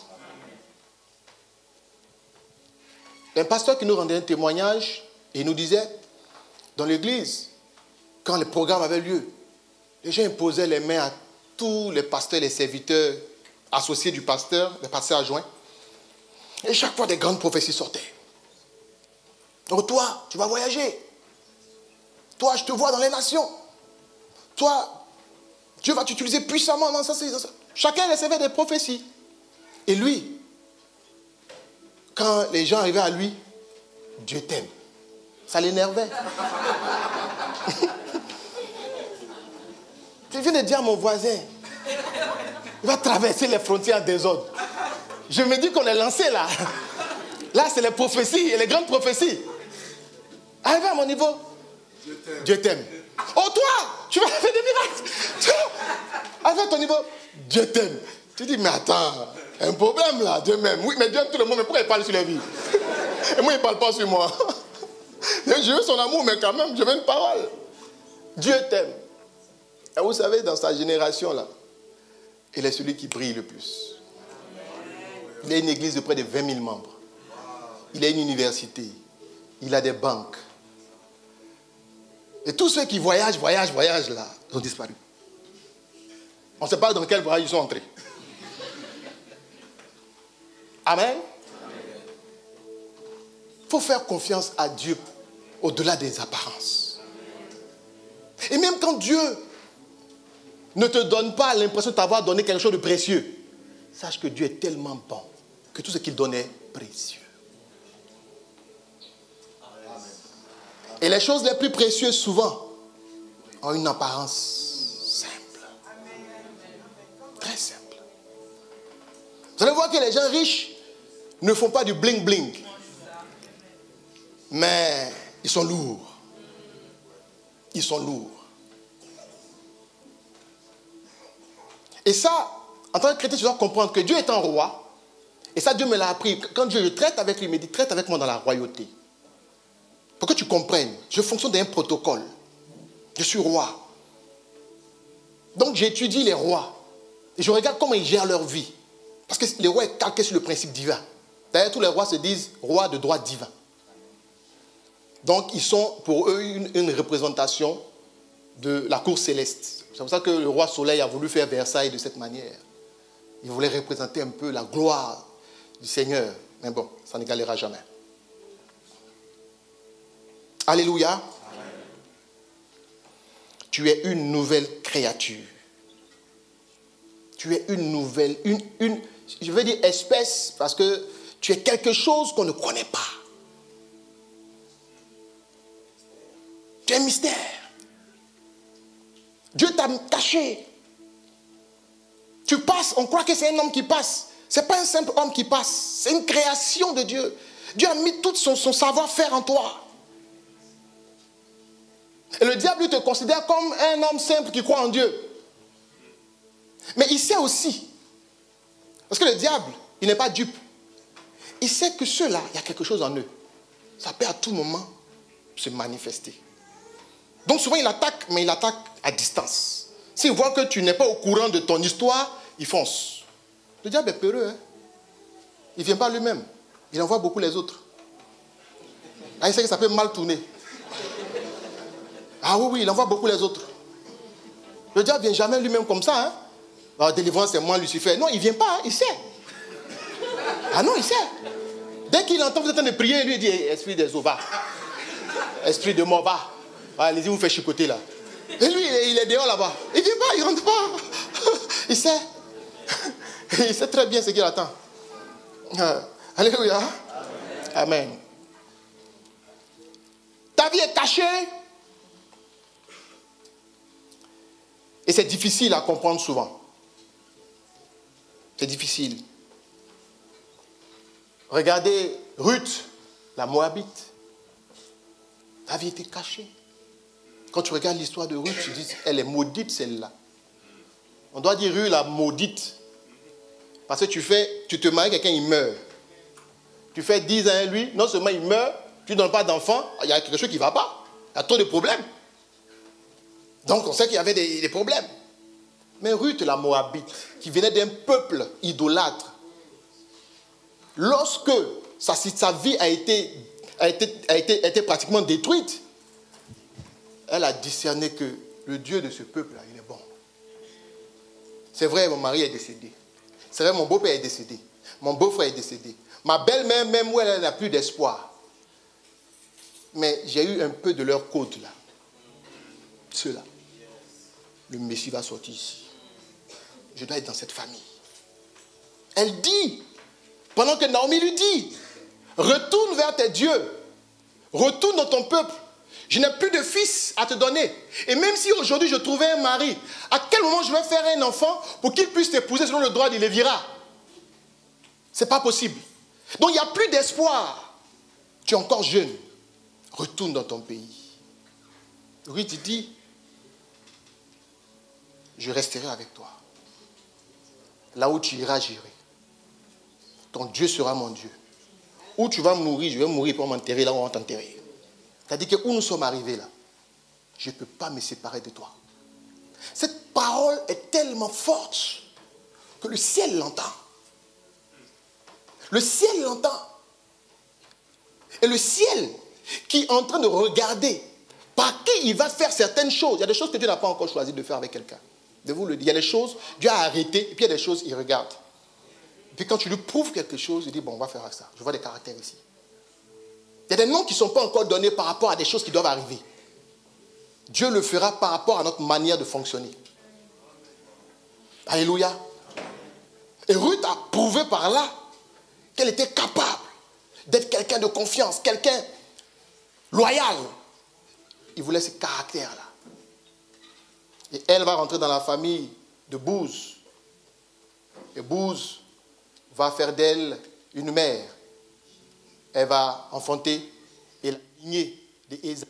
Un pasteur qui nous rendait un témoignage et il nous disait, dans l'église, quand le programme avait lieu, les gens imposaient les mains à tous les pasteurs, les serviteurs associés du pasteur, les pasteurs adjoints. Et chaque fois, des grandes prophéties sortaient. Donc toi, tu vas voyager. Toi, je te vois dans les nations. Toi, Dieu va t'utiliser puissamment dans ça, ça, ça. Chacun recevait des prophéties. Et lui, quand les gens arrivaient à lui, Dieu t'aime. Ça l'énervait. Je viens de dire à mon voisin, il va traverser les frontières en désordre. Je me dis qu'on est lancé là. Là, c'est les prophéties et les grandes prophéties. Arrivé à mon niveau, Dieu t'aime. Oh toi, tu vas faire des miracles. Arrivé à ton niveau, Dieu t'aime. Tu dis, mais attends, un problème là, Dieu m'aime. Oui, mais Dieu aime tout le monde, mais pourquoi il parle sur la vie? Et moi, il ne parle pas sur moi. Je veux son amour, mais quand même, je veux une parole. Dieu t'aime. Et vous savez, dans sa génération là, il est celui qui brille le plus. Il a une église de près de vingt mille membres. Il a une université. Il a des banques. Et tous ceux qui voyagent, voyagent, voyagent là, ils ont disparu. On ne sait pas dans quel voyage ils sont entrés. Amen. Il faut faire confiance à Dieu au-delà des apparences. Et même quand Dieu ne te donne pas l'impression de t'avoir donné quelque chose de précieux, sache que Dieu est tellement bon que tout ce qu'il donne est précieux. Et les choses les plus précieuses, souvent, ont une apparence simple. Très simple. Vous allez voir que les gens riches ne font pas du bling-bling. Mais ils sont lourds. Ils sont lourds. Et ça, en tant que chrétien, tu dois comprendre que Dieu est un roi. Et ça, Dieu me l'a appris. Quand Dieu traite avec lui, il me dit, traite avec moi dans la royauté. Pour que tu comprennes, je fonctionne d'un protocole. Je suis roi. Donc j'étudie les rois. Et je regarde comment ils gèrent leur vie. Parce que les rois sont calqués sur le principe divin. D'ailleurs, tous les rois se disent rois de droit divin. Donc ils sont pour eux une, une représentation de la cour céleste. C'est pour ça que le roi Soleil a voulu faire Versailles de cette manière. Il voulait représenter un peu la gloire du Seigneur. Mais bon, ça n'égalera jamais. Alléluia. Amen. Tu es une nouvelle créature. Tu es une nouvelle, une, une, je veux dire espèce, parce que tu es quelque chose qu'on ne connaît pas. Tu es un mystère. Dieu t'a caché. Tu passes, on croit que c'est un homme qui passe. Ce n'est pas un simple homme qui passe. C'est une création de Dieu. Dieu a mis tout son, son savoir-faire en toi. Et le diable te considère comme un homme simple qui croit en Dieu. Mais il sait aussi, parce que le diable, il n'est pas dupe. Il sait que ceux-là, il y a quelque chose en eux. ça peut à tout moment se manifester. Donc souvent il attaque, mais il attaque à distance. S'il voit que tu n'es pas au courant de ton histoire, il fonce. Le diable est peureux. Hein? Il ne vient pas lui-même. Il envoie beaucoup les autres. Ah, il sait que ça peut mal tourner. Ah oui, oui, il envoie beaucoup les autres. Le diable ne vient jamais lui-même comme ça. Hein? Alors, délivrance, c'est moi, Lucifer. Non, il ne vient pas, hein? Il sait. Ah non, il sait. Dès qu'il entend vous êtes en train de prier, lui il dit, esprit des eaux, va. Esprit de mort, va. Allez-y, vous faites chicoter là. Et lui, il est dehors là-bas. Il ne vient pas, il ne rentre pas. Il sait. Il sait très bien ce qu'il attend. Alléluia. Amen. Ta vie est cachée. Et c'est difficile à comprendre souvent. C'est difficile. Regardez Ruth, la Moabite. Ta vie était cachée. Quand tu regardes l'histoire de Ruth, tu dis, elle est maudite celle-là. On doit dire Ruth la maudite. Parce que tu fais, tu te maries, quelqu'un il meurt. Tu fais dix ans à lui, non seulement il meurt, tu ne donnes pas d'enfant, il y a quelque chose qui ne va pas. Il y a trop de problèmes. Donc on sait qu'il y avait des, des problèmes. Mais Ruth la Moabite, qui venait d'un peuple idolâtre, lorsque sa, sa vie a été, a, été, a, été, a été pratiquement détruite, elle a discerné que le Dieu de ce peuple-là, il est bon. C'est vrai, mon mari est décédé. C'est vrai, mon beau-père est décédé. Mon beau-frère est décédé. Ma belle-mère, même où elle n'a plus d'espoir. Mais j'ai eu un peu de leur côte là. Ceux-là. Le Messie va sortir ici. Je dois être dans cette famille. Elle dit, pendant que Naomi lui dit, retourne vers tes dieux. Retourne dans ton peuple. Je n'ai plus de fils à te donner. Et même si aujourd'hui je trouvais un mari, à quel moment je vais faire un enfant pour qu'il puisse t'épouser selon le droit du Lévira? Ce n'est pas possible. Donc il n'y a plus d'espoir. Tu es encore jeune. Retourne dans ton pays. Ruth dit, je resterai avec toi. Là où tu iras, j'irai. Ton Dieu sera mon Dieu. Où tu vas mourir, je vais mourir pour m'enterrer là où on va t'enterrer. C'est-à-dire que où nous sommes arrivés là, je ne peux pas me séparer de toi. Cette parole est tellement forte que le ciel l'entend. Le ciel l'entend. Et le ciel qui est en train de regarder par qui il va faire certaines choses. Il y a des choses que Dieu n'a pas encore choisi de faire avec quelqu'un. De vous le dire. Il y a des choses, Dieu a arrêté, et puis il y a des choses, il regarde. Et puis quand tu lui prouves quelque chose, il dit, bon, on va faire ça. Je vois des caractères ici. Il y a des noms qui ne sont pas encore donnés par rapport à des choses qui doivent arriver. Dieu le fera par rapport à notre manière de fonctionner. Alléluia. Et Ruth a prouvé par là qu'elle était capable d'être quelqu'un de confiance, quelqu'un loyal. Il voulait ce caractère-là. Et elle va rentrer dans la famille de Bouz. Et Bouz va faire d'elle une mère. Elle va enfanter et la lignée d'Ésaü.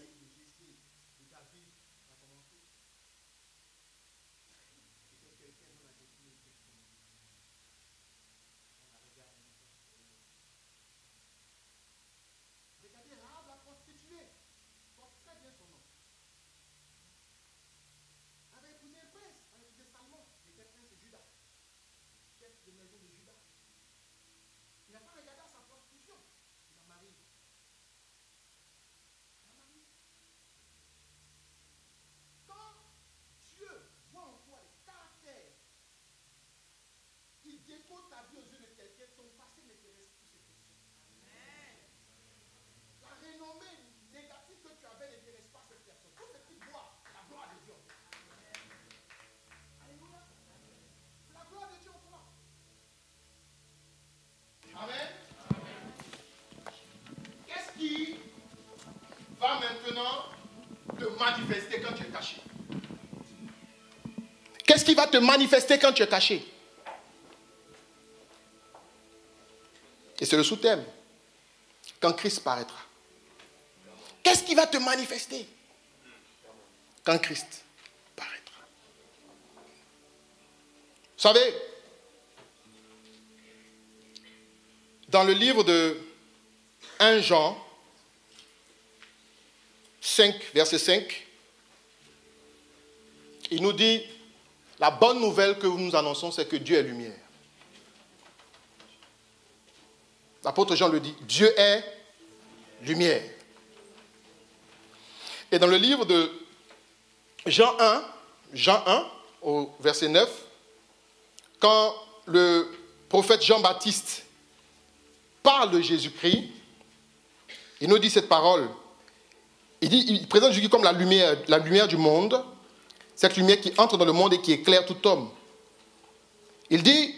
Regardez, Rahab la prostituée. Porte très bien son nom. Avait épousé un prince, avait épousé Salmon, qui était prince de Juda. Chef de maison de Juda. Il n'a pas regardé à sa prostitution. Il a marié. Quand Dieu voit en toi les caractères, il décote ta vie aux yeux de quelqu'un, ton passé n'intéresse plus cette personne. Amen. La renommée négative que tu avais n'intéresse pas cette personne. Tout ce qui voit la gloire de Dieu. Alléluia. La gloire de Dieu en toi. Amen. Qu'est-ce qui va maintenant te manifester quand tu es caché? Qu'est-ce qui va te manifester quand tu es caché? Et c'est le sous-thème. Quand Christ paraîtra. Qu'est-ce qui va te manifester quand Christ paraîtra? Vous savez, dans le livre de premier Jean, cinq, verset cinq, il nous dit, la bonne nouvelle que nous annonçons, c'est que Dieu est lumière. L'apôtre Jean le dit, Dieu est lumière. Et dans le livre de Jean un, Jean un, au verset neuf, quand le prophète Jean-Baptiste parle de Jésus-Christ, il nous dit cette parole. Il, dit, il présente Jésus comme la lumière, la lumière du monde, cette lumière qui entre dans le monde et qui éclaire tout homme. Il dit,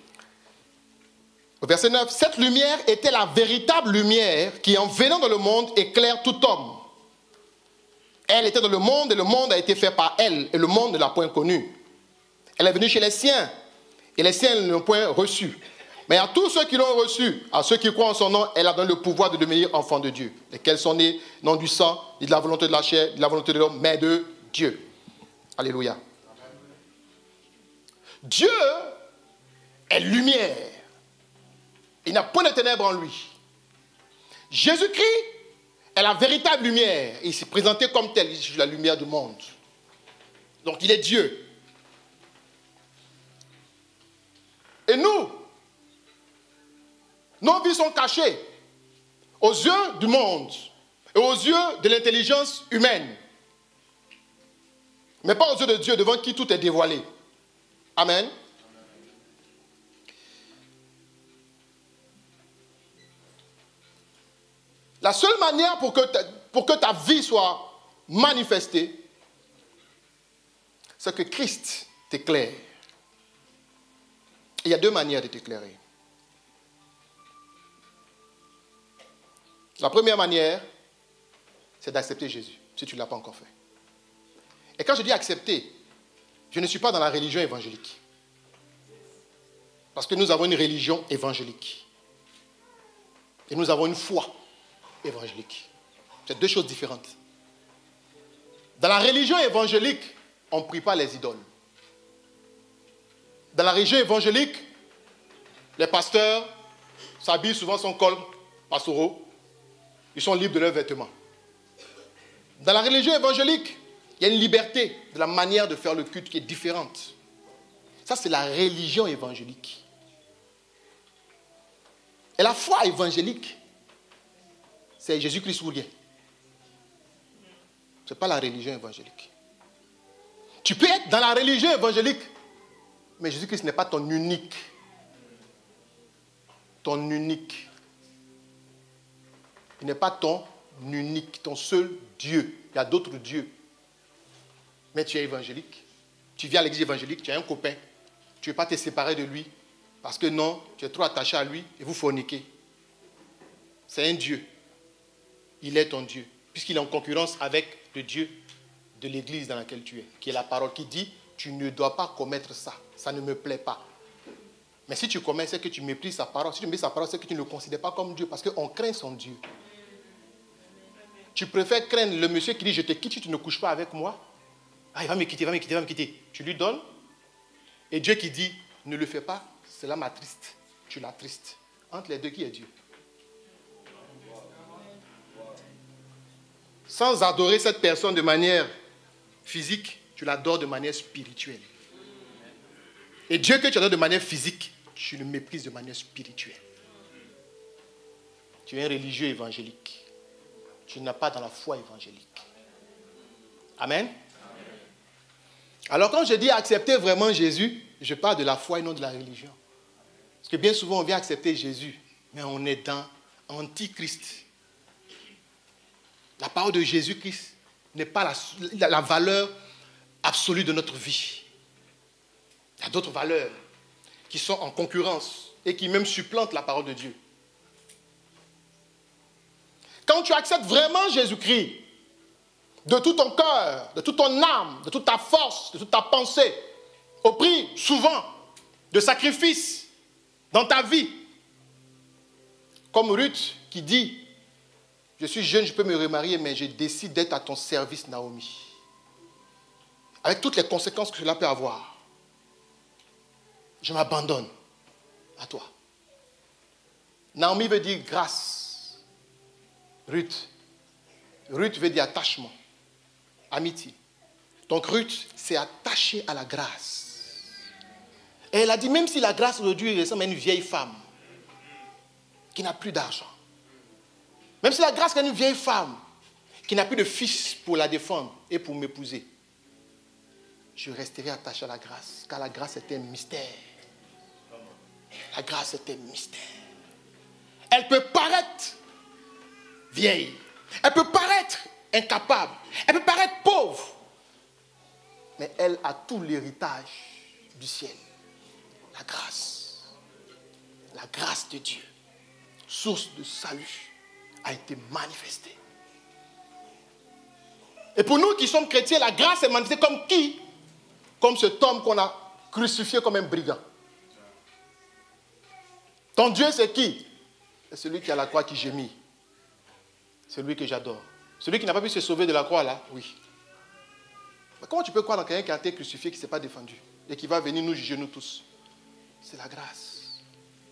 au verset neuf, cette lumière était la véritable lumière qui, en venant dans le monde, éclaire tout homme. Elle était dans le monde et le monde a été fait par elle et le monde ne l'a point connue. Elle est venue chez les siens et les siens ne l'ont point reçue. Mais à tous ceux qui l'ont reçue, à ceux qui croient en son nom, elle a donné le pouvoir de devenir enfants de Dieu. Lesquels sont nés non du sang, ni de la volonté de la chair, ni de la volonté de l'homme, mais de Dieu. Alléluia. Dieu est lumière. Il n'a point de ténèbres en lui. Jésus-Christ est la véritable lumière. Il s'est présenté comme tel. Je suis la lumière du monde. Donc il est Dieu. Et nous, nos vies sont cachées aux yeux du monde et aux yeux de l'intelligence humaine. Mais pas aux yeux de Dieu, devant qui tout est dévoilé. Amen. La seule manière pour que ta, pour que ta vie soit manifestée, c'est que Christ t'éclaire. Il y a deux manières de t'éclairer. La première manière, c'est d'accepter Jésus, si tu ne l'as pas encore fait. Et quand je dis accepter, je ne suis pas dans la religion évangélique. Parce que nous avons une religion évangélique. Et nous avons une foi évangélique. C'est deux choses différentes. Dans la religion évangélique, on ne prie pas les idoles. Dans la religion évangélique, les pasteurs s'habillent souvent sans col pastoraux. Ils sont libres de leurs vêtements. Dans la religion évangélique, il y a une liberté de la manière de faire le culte qui est différente. Ça, c'est la religion évangélique. Et la foi évangélique, c'est Jésus-Christ ou rien. Ce n'est pas la religion évangélique. Tu peux être dans la religion évangélique, mais Jésus-Christ n'est pas ton unique. Ton unique. Il n'est pas ton unique, ton seul Dieu. Il y a d'autres dieux. Mais tu es évangélique. Tu viens à l'église évangélique, tu as un copain. Tu ne veux pas te séparer de lui. Parce que non, tu es trop attaché à lui et vous forniquez. C'est un Dieu. Il est ton Dieu. Puisqu'il est en concurrence avec le Dieu de l'église dans laquelle tu es. Qui est la parole qui dit, tu ne dois pas commettre ça. Ça ne me plaît pas. Mais si tu commets, c'est que tu méprises sa parole. Si tu méprises sa parole, c'est que tu ne le considères pas comme Dieu. Parce qu'on craint son Dieu. Tu préfères craindre le monsieur qui dit, je te quitte si tu ne couches pas avec moi. Ah, il va me quitter, il va me quitter, il va me quitter. Tu lui donnes. Et Dieu qui dit, ne le fais pas, cela m'attriste. Tu l'attristes. Entre les deux, qui est Dieu? Sans adorer cette personne de manière physique, tu l'adores de manière spirituelle. Et Dieu que tu adores de manière physique, tu le méprises de manière spirituelle. Tu es un religieux évangélique. Tu n'as pas dans la foi évangélique. Amen. Amen. Alors quand je dis accepter vraiment Jésus, je parle de la foi et non de la religion. Parce que bien souvent on vient accepter Jésus, mais on est dans Antichrist. La parole de Jésus-Christ n'est pas la, la, la valeur absolue de notre vie. Il y a d'autres valeurs qui sont en concurrence et qui même supplantent la parole de Dieu. Quand tu acceptes vraiment Jésus-Christ, de tout ton cœur, de toute ton âme, de toute ta force, de toute ta pensée, au prix souvent de sacrifices dans ta vie, comme Ruth qui dit, je suis jeune, je peux me remarier, mais je décide d'être à ton service, Naomi. Avec toutes les conséquences que cela peut avoir. Je m'abandonne à toi. Naomi veut dire grâce. Ruth Ruth veut dire attachement, amitié. Donc Ruth s'est attachée à la grâce. Et elle a dit, même si la grâce aujourd'hui ressemble à une vieille femme qui n'a plus d'argent, même si la grâce est une vieille femme qui n'a plus de fils pour la défendre et pour m'épouser, je resterai attaché à la grâce, car la grâce est un mystère. La grâce est un mystère. Elle peut paraître vieille, elle peut paraître incapable, elle peut paraître pauvre, mais elle a tout l'héritage du ciel. La grâce, la grâce de Dieu, source de salut, a été manifestée. Et pour nous qui sommes chrétiens, la grâce est manifestée comme qui? Comme cet homme qu'on a crucifié comme un brigand. Ton Dieu, c'est qui? C'est celui qui a la croix qui gémit. Celui que j'adore. Celui qui n'a pas pu se sauver de la croix, là, oui. Mais comment tu peux croire dans quelqu'un qui a été crucifié, qui ne s'est pas défendu et qui va venir nous juger, nous tous? C'est la grâce.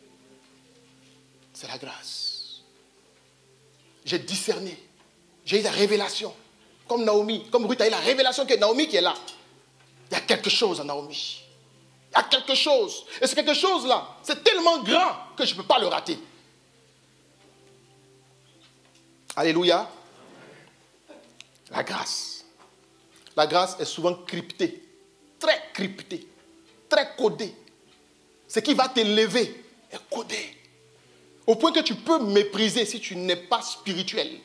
C'est la grâce. J'ai discerné. J'ai eu la révélation. Comme Naomi, comme Ruth a eu la révélation que Naomi qui est là. Il y a quelque chose en Naomi. Il y a quelque chose. Et ce quelque chose-là, c'est tellement grand que je ne peux pas le rater. Alléluia. La grâce. La grâce est souvent cryptée. Très cryptée. Très codée. Ce qui va t'élever est codé. Au point que tu peux mépriser si tu n'es pas spirituel.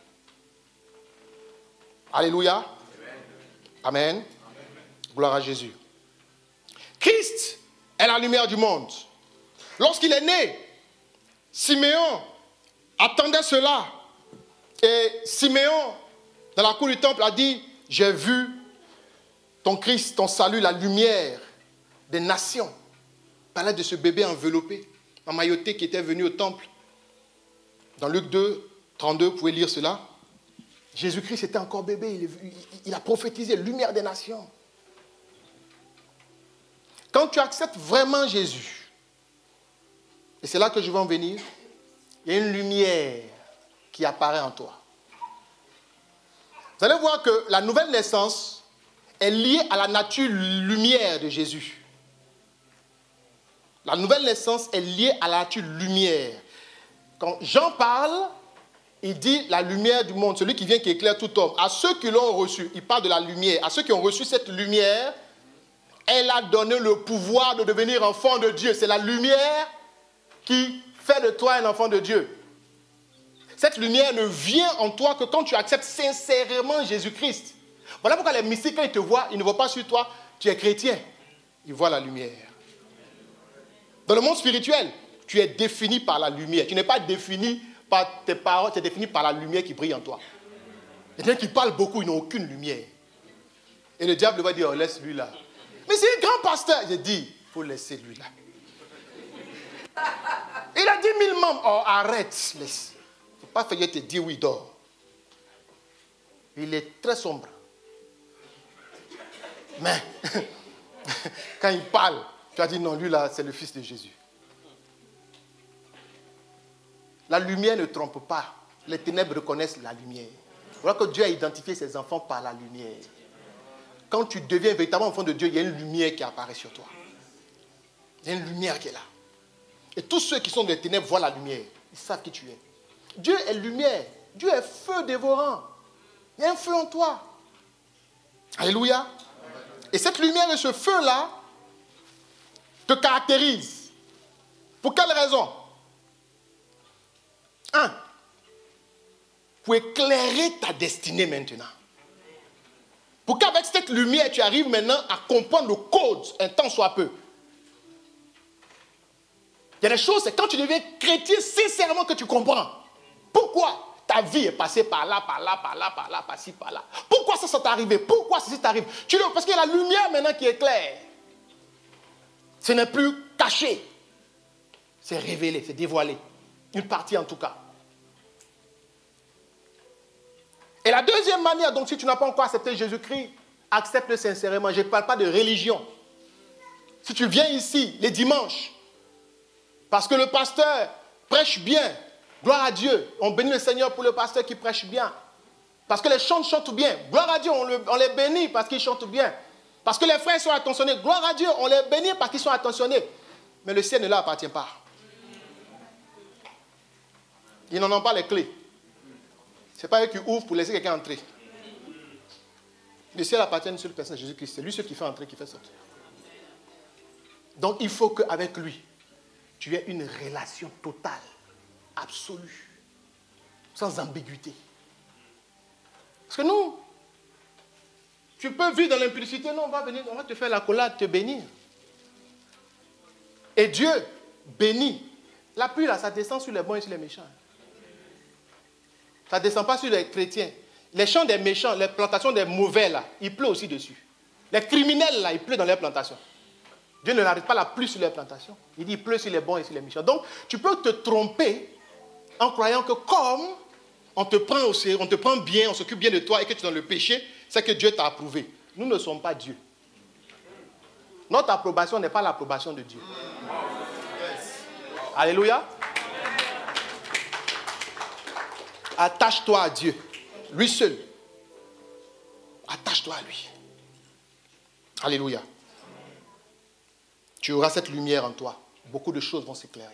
Alléluia. Amen. Amen. Gloire à Jésus. Christ est la lumière du monde. Lorsqu'il est né, Siméon attendait cela. Et Siméon, dans la cour du temple, a dit, j'ai vu ton Christ, ton salut, la lumière des nations. Il parlait de ce bébé enveloppé, emmailloté qui était venu au temple. Dans Luc deux, trente-deux, vous pouvez lire cela. Jésus-Christ était encore bébé, il, il, il a prophétisé, lumière des nations. Quand tu acceptes vraiment Jésus, et c'est là que je vais en venir, il y a une lumière qui apparaît en toi. Vous allez voir que la nouvelle naissance est liée à la nature lumière de Jésus. La nouvelle naissance est liée à la nature lumière. Quand Jean parle, il dit la lumière du monde, celui qui vient qui éclaire tout homme. À ceux qui l'ont reçu, il parle de la lumière. À ceux qui ont reçu cette lumière, elle a donné le pouvoir de devenir enfant de Dieu. C'est la lumière qui fait de toi un enfant de Dieu. Cette lumière ne vient en toi que quand tu acceptes sincèrement Jésus-Christ. Voilà pourquoi les mystiques, quand ils te voient, ils ne voient pas sur toi, tu es chrétien. Ils voient la lumière. Dans le monde spirituel, tu es défini par la lumière. Tu n'es pas défini par tes paroles, tu es défini par la lumière qui brille en toi. Les gens qui parlent beaucoup, ils n'ont aucune lumière. Et le diable va dire, oh, laisse lui là. Mais c'est un grand pasteur. J'ai dit, il faut laisser lui là. Il a dix mille membres. Oh, arrête, laisse. Il ne faut pas faire te dire oui, dors. Il est très sombre. Mais, quand il parle, tu as dit non, lui là, c'est le fils de Jésus. La lumière ne trompe pas. Les ténèbres reconnaissent la lumière. Voilà que Dieu a identifié ses enfants par la lumière. Quand tu deviens véritablement enfant de Dieu, il y a une lumière qui apparaît sur toi. Il y a une lumière qui est là. Et tous ceux qui sont des ténèbres voient la lumière. Ils savent qui tu es. Dieu est lumière. Dieu est feu dévorant. Il y a un feu en toi. Alléluia. Et cette lumière et ce feu-là te caractérisent. Pour quelle raison? Un, pour éclairer ta destinée maintenant. Pour qu'avec cette lumière, tu arrives maintenant à comprendre le code, un temps soit peu. Il y a des choses, c'est quand tu deviens chrétien sincèrement que tu comprends. Pourquoi ta vie est passée par là, par là, par là, par là, par ci, par là. Pourquoi ça s'est arrivé? Pourquoi ceci t'arrive? Tu le, parce qu'il y a la lumière maintenant qui éclaire. Ce n'est plus caché. C'est révélé, c'est dévoilé. Une partie en tout cas. Et la deuxième manière, donc si tu n'as pas encore accepté Jésus-Christ, accepte-le sincèrement. Je ne parle pas de religion. Si tu viens ici les dimanches, parce que le pasteur prêche bien, gloire à Dieu, on bénit le Seigneur pour le pasteur qui prêche bien. Parce que les chants chantent bien. Gloire à Dieu, on, le, on les bénit parce qu'ils chantent bien. Parce que les frères sont attentionnés. Gloire à Dieu, on les bénit parce qu'ils sont attentionnés. Mais le ciel ne leur appartient pas. Ils n'en ont pas les clés. Ce n'est pas eux qui ouvrent pour laisser quelqu'un entrer. Le ciel appartient à une seule personne, Jésus-Christ. C'est lui seul qui fait entrer, qui fait sortir. Donc il faut qu'avec lui, tu aies une relation totale, absolue, sans ambiguïté. Parce que nous, tu peux vivre dans l'impudicité, non, on va venir, on va te faire la collade, te bénir. Et Dieu bénit. La pluie, là, ça descend sur les bons et sur les méchants. Ça ne descend pas sur les chrétiens. Les champs des méchants, les plantations des mauvais, là, il pleut aussi dessus. Les criminels, là, il pleut dans leurs plantations. Dieu ne n'arrête pas la pluie sur les plantations. Il dit il pleut sur les bons et sur les méchants. Donc, tu peux te tromper en croyant que comme on te prend au sérieux, on te prend bien, on s'occupe bien de toi et que tu es dans le péché, c'est que Dieu t'a approuvé. Nous ne sommes pas Dieu. Notre approbation n'est pas l'approbation de Dieu. Alléluia. Attache-toi à Dieu. Lui seul. Attache-toi à lui. Alléluia. Tu auras cette lumière en toi. Beaucoup de choses vont s'éclairer.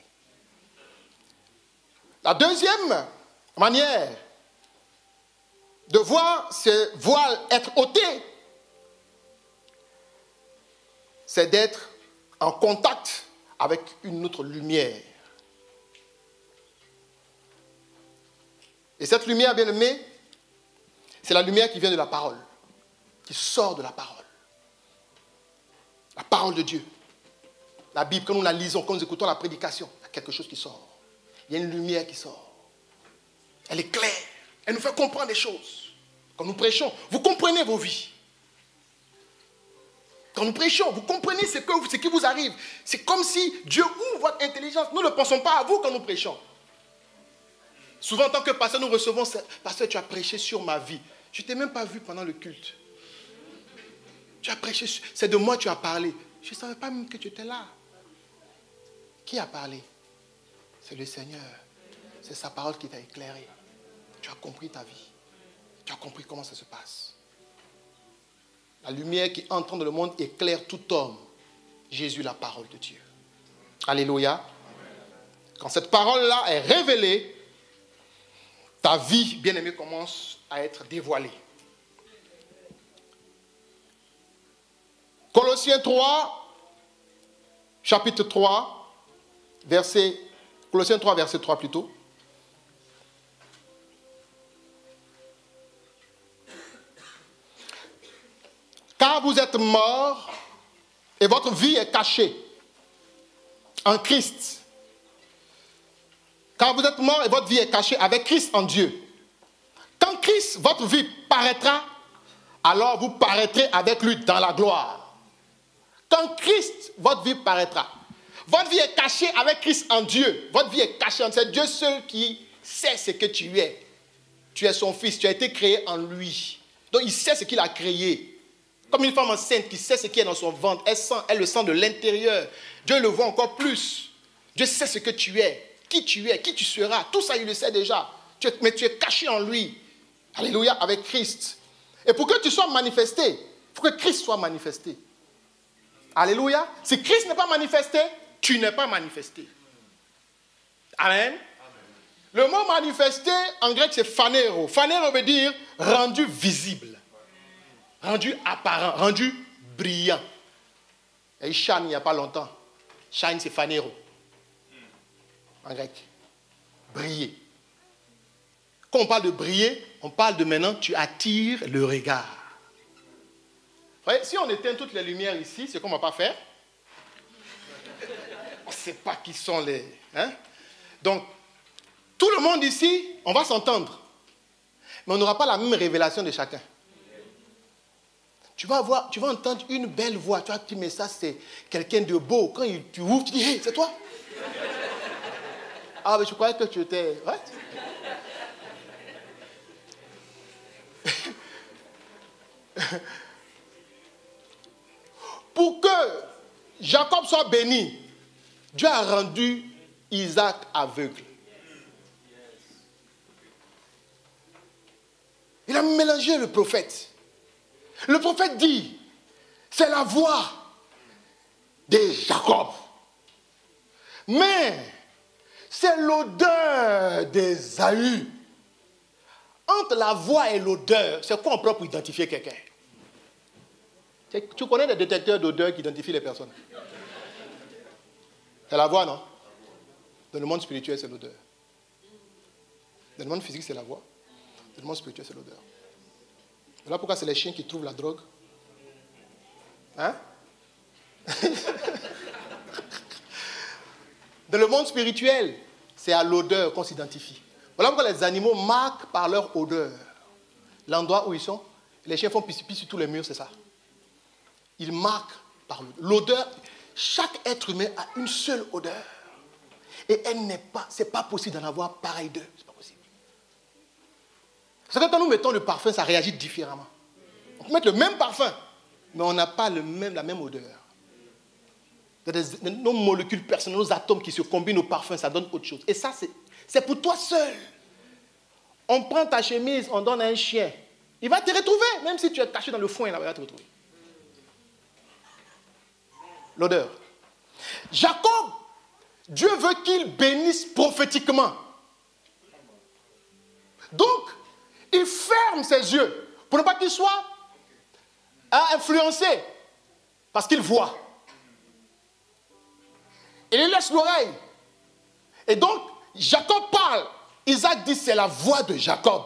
La deuxième manière de voir ce voile être ôté, c'est d'être en contact avec une autre lumière. Et cette lumière, bien aimée, c'est la lumière qui vient de la parole, qui sort de la parole. La parole de Dieu. La Bible, quand nous la lisons, quand nous écoutons la prédication, il y a quelque chose qui sort. Il y a une lumière qui sort. Elle est claire. Elle nous fait comprendre des choses. Quand nous prêchons, vous comprenez vos vies. Quand nous prêchons, vous comprenez ce, que, ce qui vous arrive. C'est comme si Dieu ouvre votre intelligence. Nous ne pensons pas à vous quand nous prêchons. Souvent, en tant que pasteur, nous recevons ça. Pasteur, tu as prêché sur ma vie. Je ne t'ai même pas vu pendant le culte. Tu as prêché, c'est de moi que tu as parlé. Je ne savais pas même que tu étais là. Qui a parlé? C'est le Seigneur. C'est sa parole qui t'a éclairé. Tu as compris ta vie. Tu as compris comment ça se passe. La lumière qui entre dans le monde éclaire tout homme. Jésus, la parole de Dieu. Alléluia. Quand cette parole-là est révélée, ta vie, bien-aimée, commence à être dévoilée. Colossiens trois, chapitre trois, verset, Colossiens trois, verset trois plutôt. Car vous êtes morts et votre vie est cachée en Christ. Car vous êtes morts et votre vie est cachée avec Christ en Dieu. Quand Christ, votre vie paraîtra, alors vous paraîtrez avec lui dans la gloire. Quand Christ, votre vie paraîtra. Votre vie est cachée avec Christ en Dieu. Votre vie est cachée en Dieu. C'est Dieu seul qui sait ce que tu es. Tu es son fils, tu as été créé en lui. Donc il sait ce qu'il a créé. Comme une femme enceinte qui sait ce qui est dans son ventre, elle, sent, elle le sent de l'intérieur. Dieu le voit encore plus. Dieu sait ce que tu es, qui tu es, qui tu seras. Tout ça, il le sait déjà. Tu es, mais tu es caché en lui. Alléluia, avec Christ. Et pour que tu sois manifesté, il faut que Christ soit manifesté. Alléluia. Si Christ n'est pas manifesté, tu n'es pas manifesté. Amen. Amen. Le mot manifesté, en grec, c'est phanero. Phanero veut dire rendu visible. Rendu apparent, rendu brillant. Et shine il n'y a pas longtemps. Shine, c'est phanero. En grec. Briller. Quand on parle de briller, on parle de maintenant, tu attires le regard. Vous voyez, si on éteint toutes les lumières ici, c'est qu'on ne va pas faire. On ne sait pas qui sont les... Hein? Donc, tout le monde ici, on va s'entendre. Mais on n'aura pas la même révélation de chacun. Tu vas, avoir, tu vas entendre une belle voix. Tu vas te dire, mais ça, c'est quelqu'un de beau. Quand il, tu ouvres, tu dis, hey, c'est toi? Ah, mais je croyais que tu étais... Ouais. Pour que Jacob soit béni, Dieu a rendu Isaac aveugle. Il a mélangé le prophète. Le prophète dit, c'est la voix de Jacob. Mais c'est l'odeur d'Ésaü. Entre la voix et l'odeur, c'est quoi on peut pour identifier quelqu'un? Tu connais les détecteurs d'odeur qui identifient les personnes? C'est la voix, non? Dans le monde spirituel, c'est l'odeur. Dans le monde physique, c'est la voix. Dans le monde spirituel, c'est l'odeur. Voilà pourquoi c'est les chiens qui trouvent la drogue. Hein? Dans le monde spirituel, c'est à l'odeur qu'on s'identifie. Voilà pourquoi les animaux marquent par leur odeur l'endroit où ils sont. Les chiens font pipi sur tous les murs, c'est ça. Ils marquent par l'odeur. Chaque être humain a une seule odeur. Et elle n'est pas, c'est pas possible d'en avoir pareil d'eux. C'est pas possible. C'est que quand nous mettons le parfum, ça réagit différemment. On peut mettre le même parfum, mais on n'a pas le même, la même odeur. Des, nos molécules personnelles, nos atomes qui se combinent au parfum, ça donne autre chose. Et ça, c'est, c'est pour toi seul. On prend ta chemise, on donne à un chien. Il va te retrouver, même si tu es caché dans le foin, là, il va te retrouver. L'odeur. Jacob, Dieu veut qu'il bénisse prophétiquement. Donc, il ferme ses yeux pour ne pas qu'il soit influencé parce qu'il voit. Il lui laisse l'oreille. Et donc, Jacob parle. Isaac dit, c'est la voix de Jacob.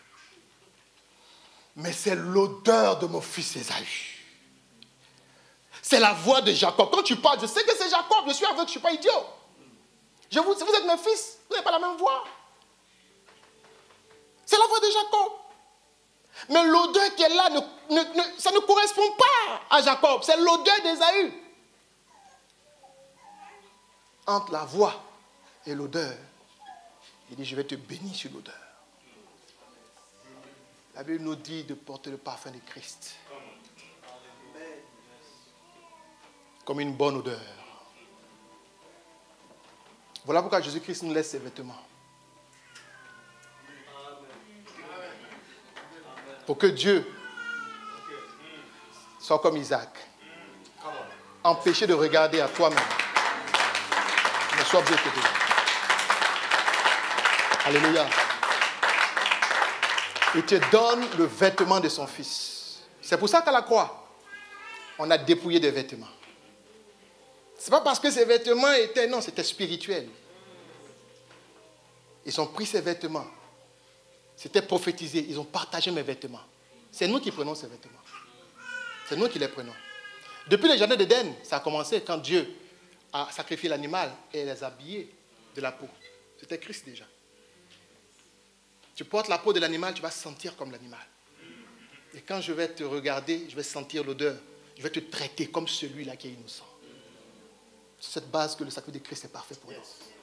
Mais c'est l'odeur de mon fils Ésaü. C'est la voix de Jacob. Quand tu parles, je sais que c'est Jacob. Je suis aveugle, je ne suis pas idiot. Je vous, vous êtes mes fils, vous n'avez pas la même voix. C'est la voix de Jacob. Mais l'odeur qui est là, ne, ne, ne, ça ne correspond pas à Jacob. C'est l'odeur d'Ésaü. Entre la voix et l'odeur, il dit, je vais te bénir sur l'odeur. La Bible nous dit de porter le parfum de Christ. Comme une bonne odeur. Voilà pourquoi Jésus-Christ nous laisse ses vêtements. Pour que Dieu soit comme Isaac. Empêché de regarder à toi-même. Mais sois bien que Dieu. Alléluia. Il te donne le vêtement de son fils. C'est pour ça qu'à la croix, on a dépouillé des vêtements. Ce n'est pas parce que ces vêtements étaient... Non, c'était spirituel. Ils ont pris ces vêtements. C'était prophétisé. Ils ont partagé mes vêtements. C'est nous qui prenons ces vêtements. C'est nous qui les prenons. Depuis le jardin d'Éden, ça a commencé quand Dieu a sacrifié l'animal et les a habillés de la peau. C'était Christ déjà. Tu portes la peau de l'animal, tu vas sentir comme l'animal. Et quand je vais te regarder, je vais sentir l'odeur. Je vais te traiter comme celui-là qui est innocent. C'est cette base que le sacrifice de Christ est parfait pour nous.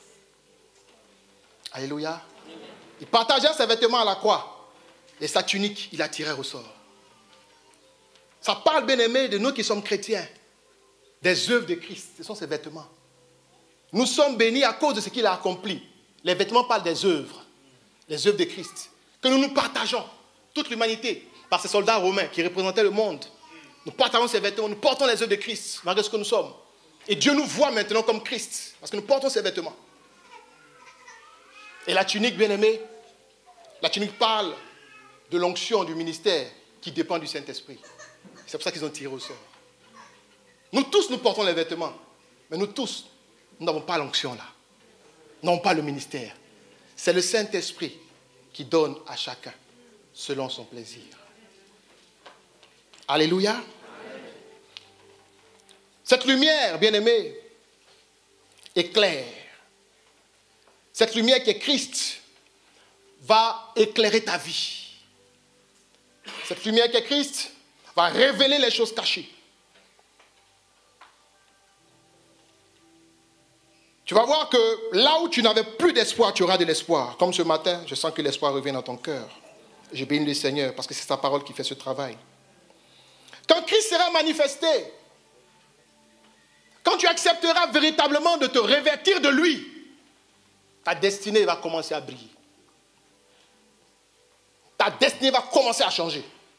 Alléluia. Il partageait ses vêtements à la croix. Et sa tunique, il la tirait au sort. Ça parle, bien aimé, de nous qui sommes chrétiens. Des œuvres de Christ. Ce sont ses vêtements. Nous sommes bénis à cause de ce qu'il a accompli. Les vêtements parlent des œuvres. Les œuvres de Christ. Que nous nous partageons. Toute l'humanité. Par ces soldats romains qui représentaient le monde. Nous partageons ces vêtements. Nous portons les œuvres de Christ. Malgré ce que nous sommes. Et Dieu nous voit maintenant comme Christ. Parce que nous portons ces vêtements. Et la tunique, bien aimée, la tunique parle de l'onction du ministère qui dépend du Saint-Esprit. C'est pour ça qu'ils ont tiré au sort. Nous tous, nous portons les vêtements. Mais nous tous, nous n'avons pas l'onction là. Nous n'avons pas le ministère. C'est le Saint-Esprit qui donne à chacun selon son plaisir. Alléluia. Amen. Cette lumière, bien aimée, éclaire. Cette lumière qui est Christ va éclairer ta vie. Cette lumière qui est Christ va révéler les choses cachées. Tu vas voir que là où tu n'avais plus d'espoir, tu auras de l'espoir. Comme ce matin, je sens que l'espoir revient dans ton cœur. Je bénis le Seigneur parce que c'est sa parole qui fait ce travail. Quand Christ sera manifesté, quand tu accepteras véritablement de te revêtir de lui, ta destinée va commencer à briller. ta destinée va commencer à changer.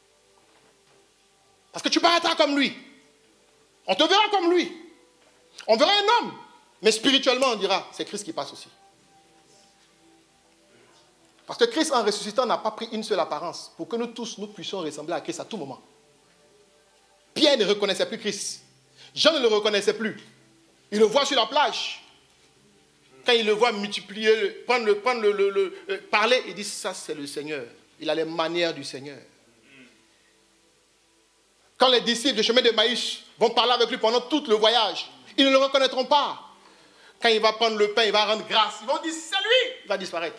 Parce que tu paraîtras comme lui. On te verra comme lui. On verra un homme. Mais spirituellement, on dira, c'est Christ qui passe aussi. Parce que Christ, en ressuscitant, n'a pas pris une seule apparence pour que nous tous, nous puissions ressembler à Christ à tout moment. Pierre ne reconnaissait plus Christ. Jean ne le reconnaissait plus. Il le voit sur la plage. Quand il le voit multiplier, le, prendre le, prendre le, le, le euh, parler, il dit, ça c'est le Seigneur. Il a les manières du Seigneur. Quand les disciples du chemin de Maïs vont parler avec lui pendant tout le voyage, ils ne le reconnaîtront pas. Quand il va prendre le pain, il va rendre grâce. Ils vont dire, c'est lui. Il va disparaître.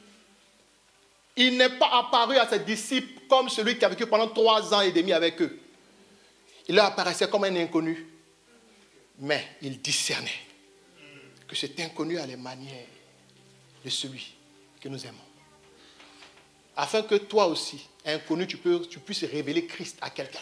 Il n'est pas apparu à ses disciples comme celui qui a vécu pendant trois ans et demi avec eux. Il leur apparaissait comme un inconnu. Mais il discernait que cet inconnu a les manières de celui que nous aimons. Afin que toi aussi, inconnu, tu, peux, tu puisses révéler Christ à quelqu'un.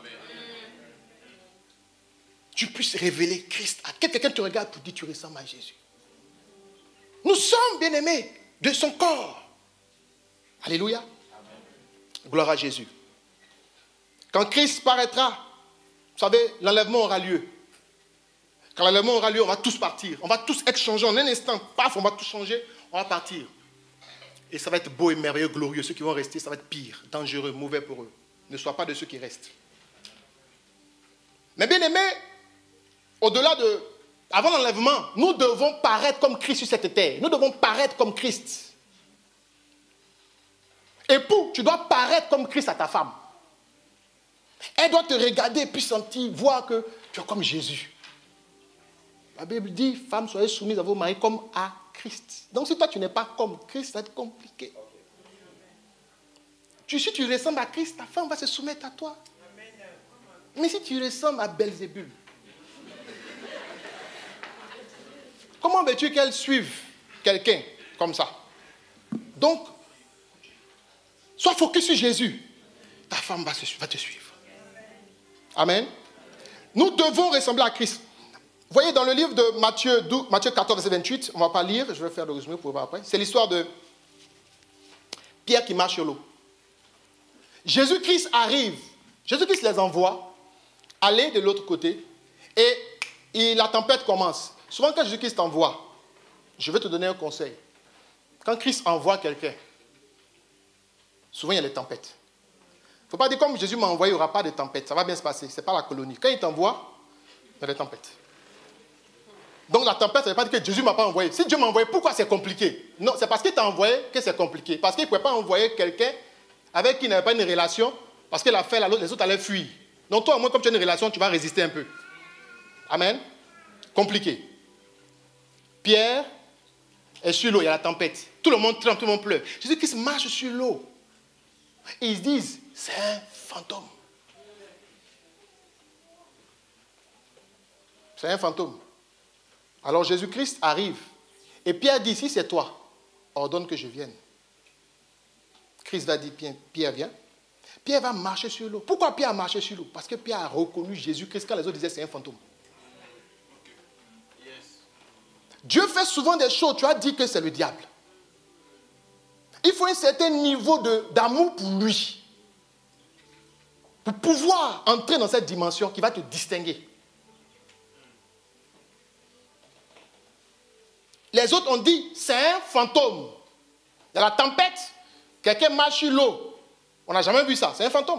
Tu puisses révéler Christ à quelqu'un. Quelqu'un te regarde pour dire, tu ressembles à Jésus. Nous sommes bien-aimés de son corps. Alléluia. Amen. Gloire à Jésus. Quand Christ paraîtra, vous savez, l'enlèvement aura lieu. Quand l'enlèvement aura lieu, on va tous partir. On va tous être changés en un instant. Paf, on va tous changer, on va partir. Et ça va être beau et merveilleux, glorieux. Ceux qui vont rester, ça va être pire, dangereux, mauvais pour eux. Ne sois pas de ceux qui restent. Mais bien aimé, au-delà de... Avant l'enlèvement, nous devons paraître comme Christ sur cette terre. Nous devons paraître comme Christ. Époux, tu dois paraître comme Christ à ta femme. Elle doit te regarder puis sentir, voir que tu es comme Jésus. La Bible dit, femmes, soyez soumises à vos maris comme à Christ. Donc si toi tu n'es pas comme Christ, ça va être compliqué. Tu, si tu ressembles à Christ, ta femme va se soumettre à toi. Mais si tu ressembles à Belzébul, comment veux-tu qu'elle suive quelqu'un comme ça? Donc, sois focus sur Jésus. Ta femme va, se, va te suivre. Amen. Nous devons ressembler à Christ. Vous voyez dans le livre de Matthieu, douze, Matthieu quatorze, verset vingt-huit, on ne va pas lire, je vais faire le résumé pour voir après. C'est l'histoire de Pierre qui marche sur l'eau. Jésus-Christ arrive, Jésus-Christ les envoie aller de l'autre côté et, et la tempête commence. Souvent quand Jésus-Christ t'envoie, je vais te donner un conseil. Quand Christ envoie quelqu'un, souvent il y a les tempêtes. Il ne faut pas dire comme Jésus m'a envoyé, il n'y aura pas de tempête, ça va bien se passer. Ce n'est pas la colonie. Quand il t'envoie, il y a des tempêtes. Donc la tempête, ça ne veut pas dire que Jésus ne m'a pas envoyé. Si Dieu m'a envoyé, pourquoi c'est compliqué? Non, c'est parce qu'il t'a envoyé que c'est compliqué. Parce qu'il ne pouvait pas envoyer quelqu'un avec qui il n'avait pas une relation, parce qu'il a fait, les autres allaient fuir. Donc toi, au moins, comme tu as une relation, tu vas résister un peu. Amen. Compliqué. Pierre est sur l'eau, il y a la tempête. Tout le monde tremble, tout le monde pleure. Jésus-Christ marche sur l'eau. Et ils se disent, c'est un fantôme. C'est un fantôme. Alors Jésus-Christ arrive. Et Pierre dit, si c'est toi, ordonne que je vienne. Christ va dire, Pierre, viens. Pierre va marcher sur l'eau. Pourquoi Pierre a marché sur l'eau? Parce que Pierre a reconnu Jésus-Christ quand les autres disaient, c'est un fantôme. Dieu fait souvent des choses, tu as dit que c'est le diable. Il faut un certain niveau de, d'amour pour lui. Pour pouvoir entrer dans cette dimension qui va te distinguer. Les autres ont dit, c'est un fantôme. Il y a la tempête, quelqu'un marche sur l'eau. On n'a jamais vu ça, c'est un fantôme.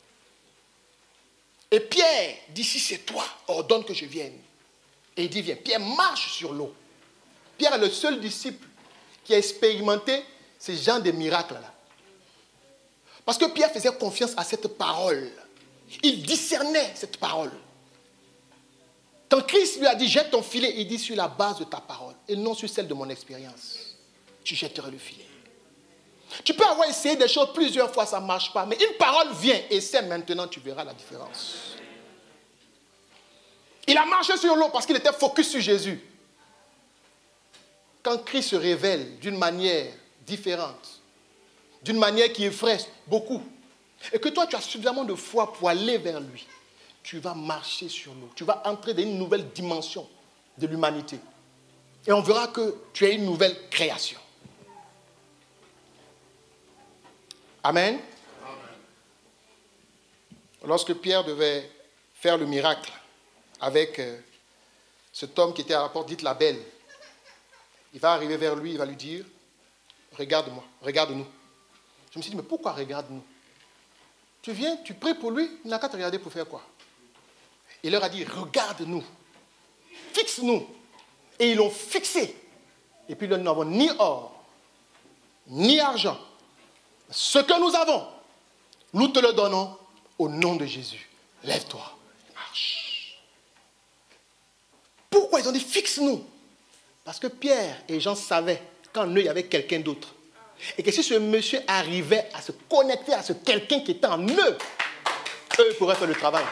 Et Pierre dit, si c'est toi, ordonne que je vienne. Et il dit, viens. Pierre marche sur l'eau. Pierre est le seul disciple qui a expérimenté ce genre de miracles-là. Parce que Pierre faisait confiance à cette parole. Il discernait cette parole. Quand Christ lui a dit, jette ton filet, il dit sur la base de ta parole et non sur celle de mon expérience. Tu jetteras le filet. Tu peux avoir essayé des choses plusieurs fois, ça ne marche pas. Mais une parole vient et c'est maintenant, tu verras la différence. Il a marché sur l'eau parce qu'il était focus sur Jésus. Quand Christ se révèle d'une manière différente, d'une manière qui effraie beaucoup, et que toi tu as suffisamment de foi pour aller vers lui, tu vas marcher sur l'eau. Tu vas entrer dans une nouvelle dimension de l'humanité. Et on verra que tu es une nouvelle création. Amen. Lorsque Pierre devait faire le miracle avec euh, cet homme qui était à la porte dite la Belle, il va arriver vers lui, il va lui dire, regarde-moi, regarde-nous. Je me suis dit, mais pourquoi regarde-nous? Tu viens, tu pries pour lui, il n'a qu'à te regarder pour faire quoi? Il leur a dit, regarde-nous, fixe-nous. Et ils l'ont fixé. Et puis nous n'avons ni or, ni argent. Ce que nous avons, nous te le donnons au nom de Jésus. Lève-toi, marche. Pourquoi ils ont dit, fixe-nous? Parce que Pierre et Jean savaient qu'en eux, il y avait quelqu'un d'autre. Et que si ce monsieur arrivait à se connecter à ce quelqu'un qui était en eux, eux ils pourraient faire le travail.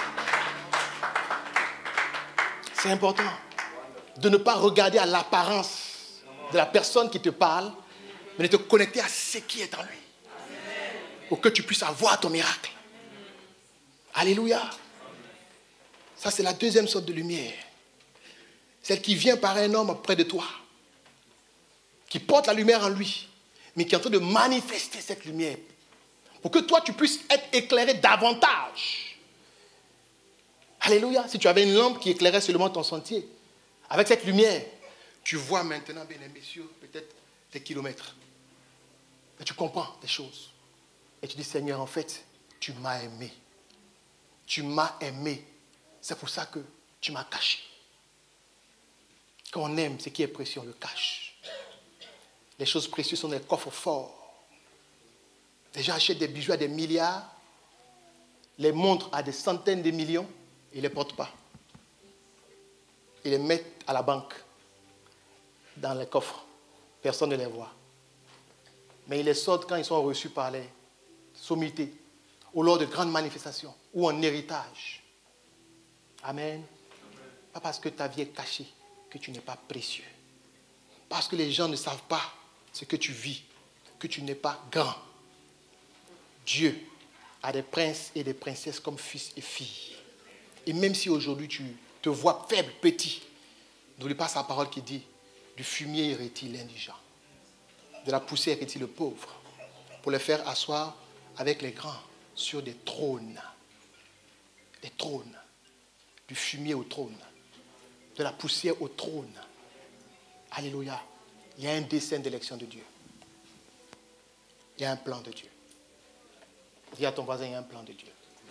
C'est important de ne pas regarder à l'apparence de la personne qui te parle, mais de te connecter à ce qui est en lui. Pour que tu puisses avoir ton miracle. Alléluia. Ça, c'est la deuxième sorte de lumière. Celle qui vient par un homme près de toi, qui porte la lumière en lui, mais qui est en train de manifester cette lumière pour que toi, tu puisses être éclairé davantage. Alléluia. Si tu avais une lampe qui éclairait seulement ton sentier, avec cette lumière, tu vois maintenant, bien les messieurs, peut-être des kilomètres. Et tu comprends des choses. Et tu dis, Seigneur, en fait, tu m'as aimé. Tu m'as aimé. C'est pour ça que tu m'as caché. Quand on aime, ce qui est précieux, on le cache. Les choses précieuses sont des coffres forts. Les gens achètent des bijoux à des milliards, les montrent à des centaines de millions, ils ne les portent pas. Ils les mettent à la banque, dans les coffres. Personne ne les voit. Mais ils les sortent quand ils sont reçus par les sommités, ou lors de grandes manifestations, ou en héritage. Amen. Pas parce que ta vie est cachée que tu n'es pas précieux. Parce que les gens ne savent pas ce que tu vis, que tu n'es pas grand. Dieu a des princes et des princesses comme fils et filles. Et même si aujourd'hui tu te vois faible, petit, n'oublie pas sa parole qui dit, du fumier hérite-t-il l'indigent, de la poussière hérite-t-il le pauvre, pour les faire asseoir avec les grands sur des trônes. Des trônes. Du fumier au trône. De la poussière au trône. Alléluia. Il y a un dessein d'élection de Dieu. Il y a un plan de Dieu. Dis à ton voisin, il y a un plan de Dieu.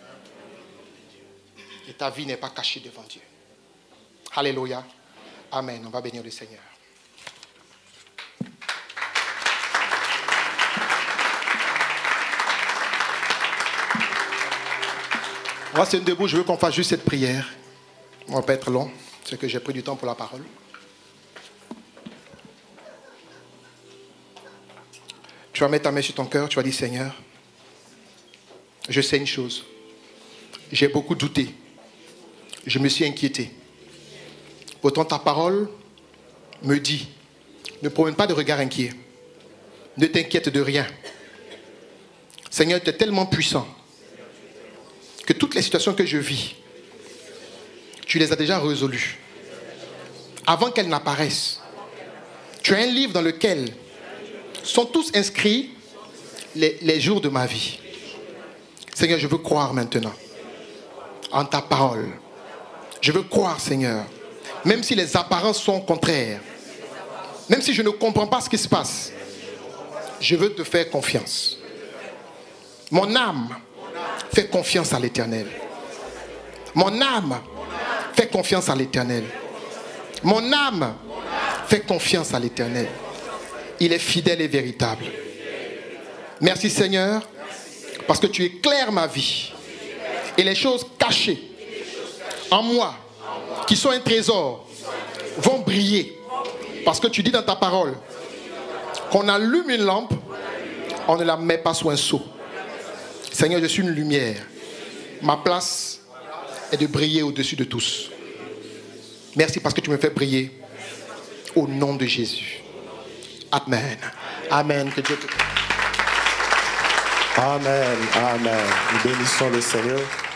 Et ta vie n'est pas cachée devant Dieu. Alléluia. Amen. On va bénir le Seigneur. On va se tenir debout. Je veux qu'on fasse juste cette prière. On ne va pas être long. C'est que j'ai pris du temps pour la parole. Tu vas mettre ta main sur ton cœur. Tu vas dire, Seigneur, je sais une chose. J'ai beaucoup douté. Je me suis inquiété. Pourtant, ta parole me dit, ne promène pas de regard inquiet. Ne t'inquiète de rien. Seigneur, tu es tellement puissant que toutes les situations que je vis, tu les as déjà résolues. Avant qu'elles n'apparaissent, tu as un livre dans lequel sont tous inscrits les, les jours de ma vie. Seigneur, je veux croire maintenant en ta parole. Je veux croire, Seigneur, même si les apparences sont contraires, même si je ne comprends pas ce qui se passe, je veux te faire confiance. Mon âme fait confiance à l'Éternel. Mon âme fait confiance à l'Éternel. Mon âme fait confiance à l'Éternel. Il est fidèle et véritable. Merci Seigneur, parce que tu éclaires ma vie. Et les choses cachées en moi, qui sont un trésor, vont briller. Parce que tu dis dans ta parole qu'on allume une lampe, on ne la met pas sous un seau. Seigneur, je suis une lumière. Ma place est de briller au-dessus de tous. Merci parce que tu me fais briller au nom de Jésus. Amen. Amen. Que Dieu te... Amen. Amen. Nous bénissons le Seigneur.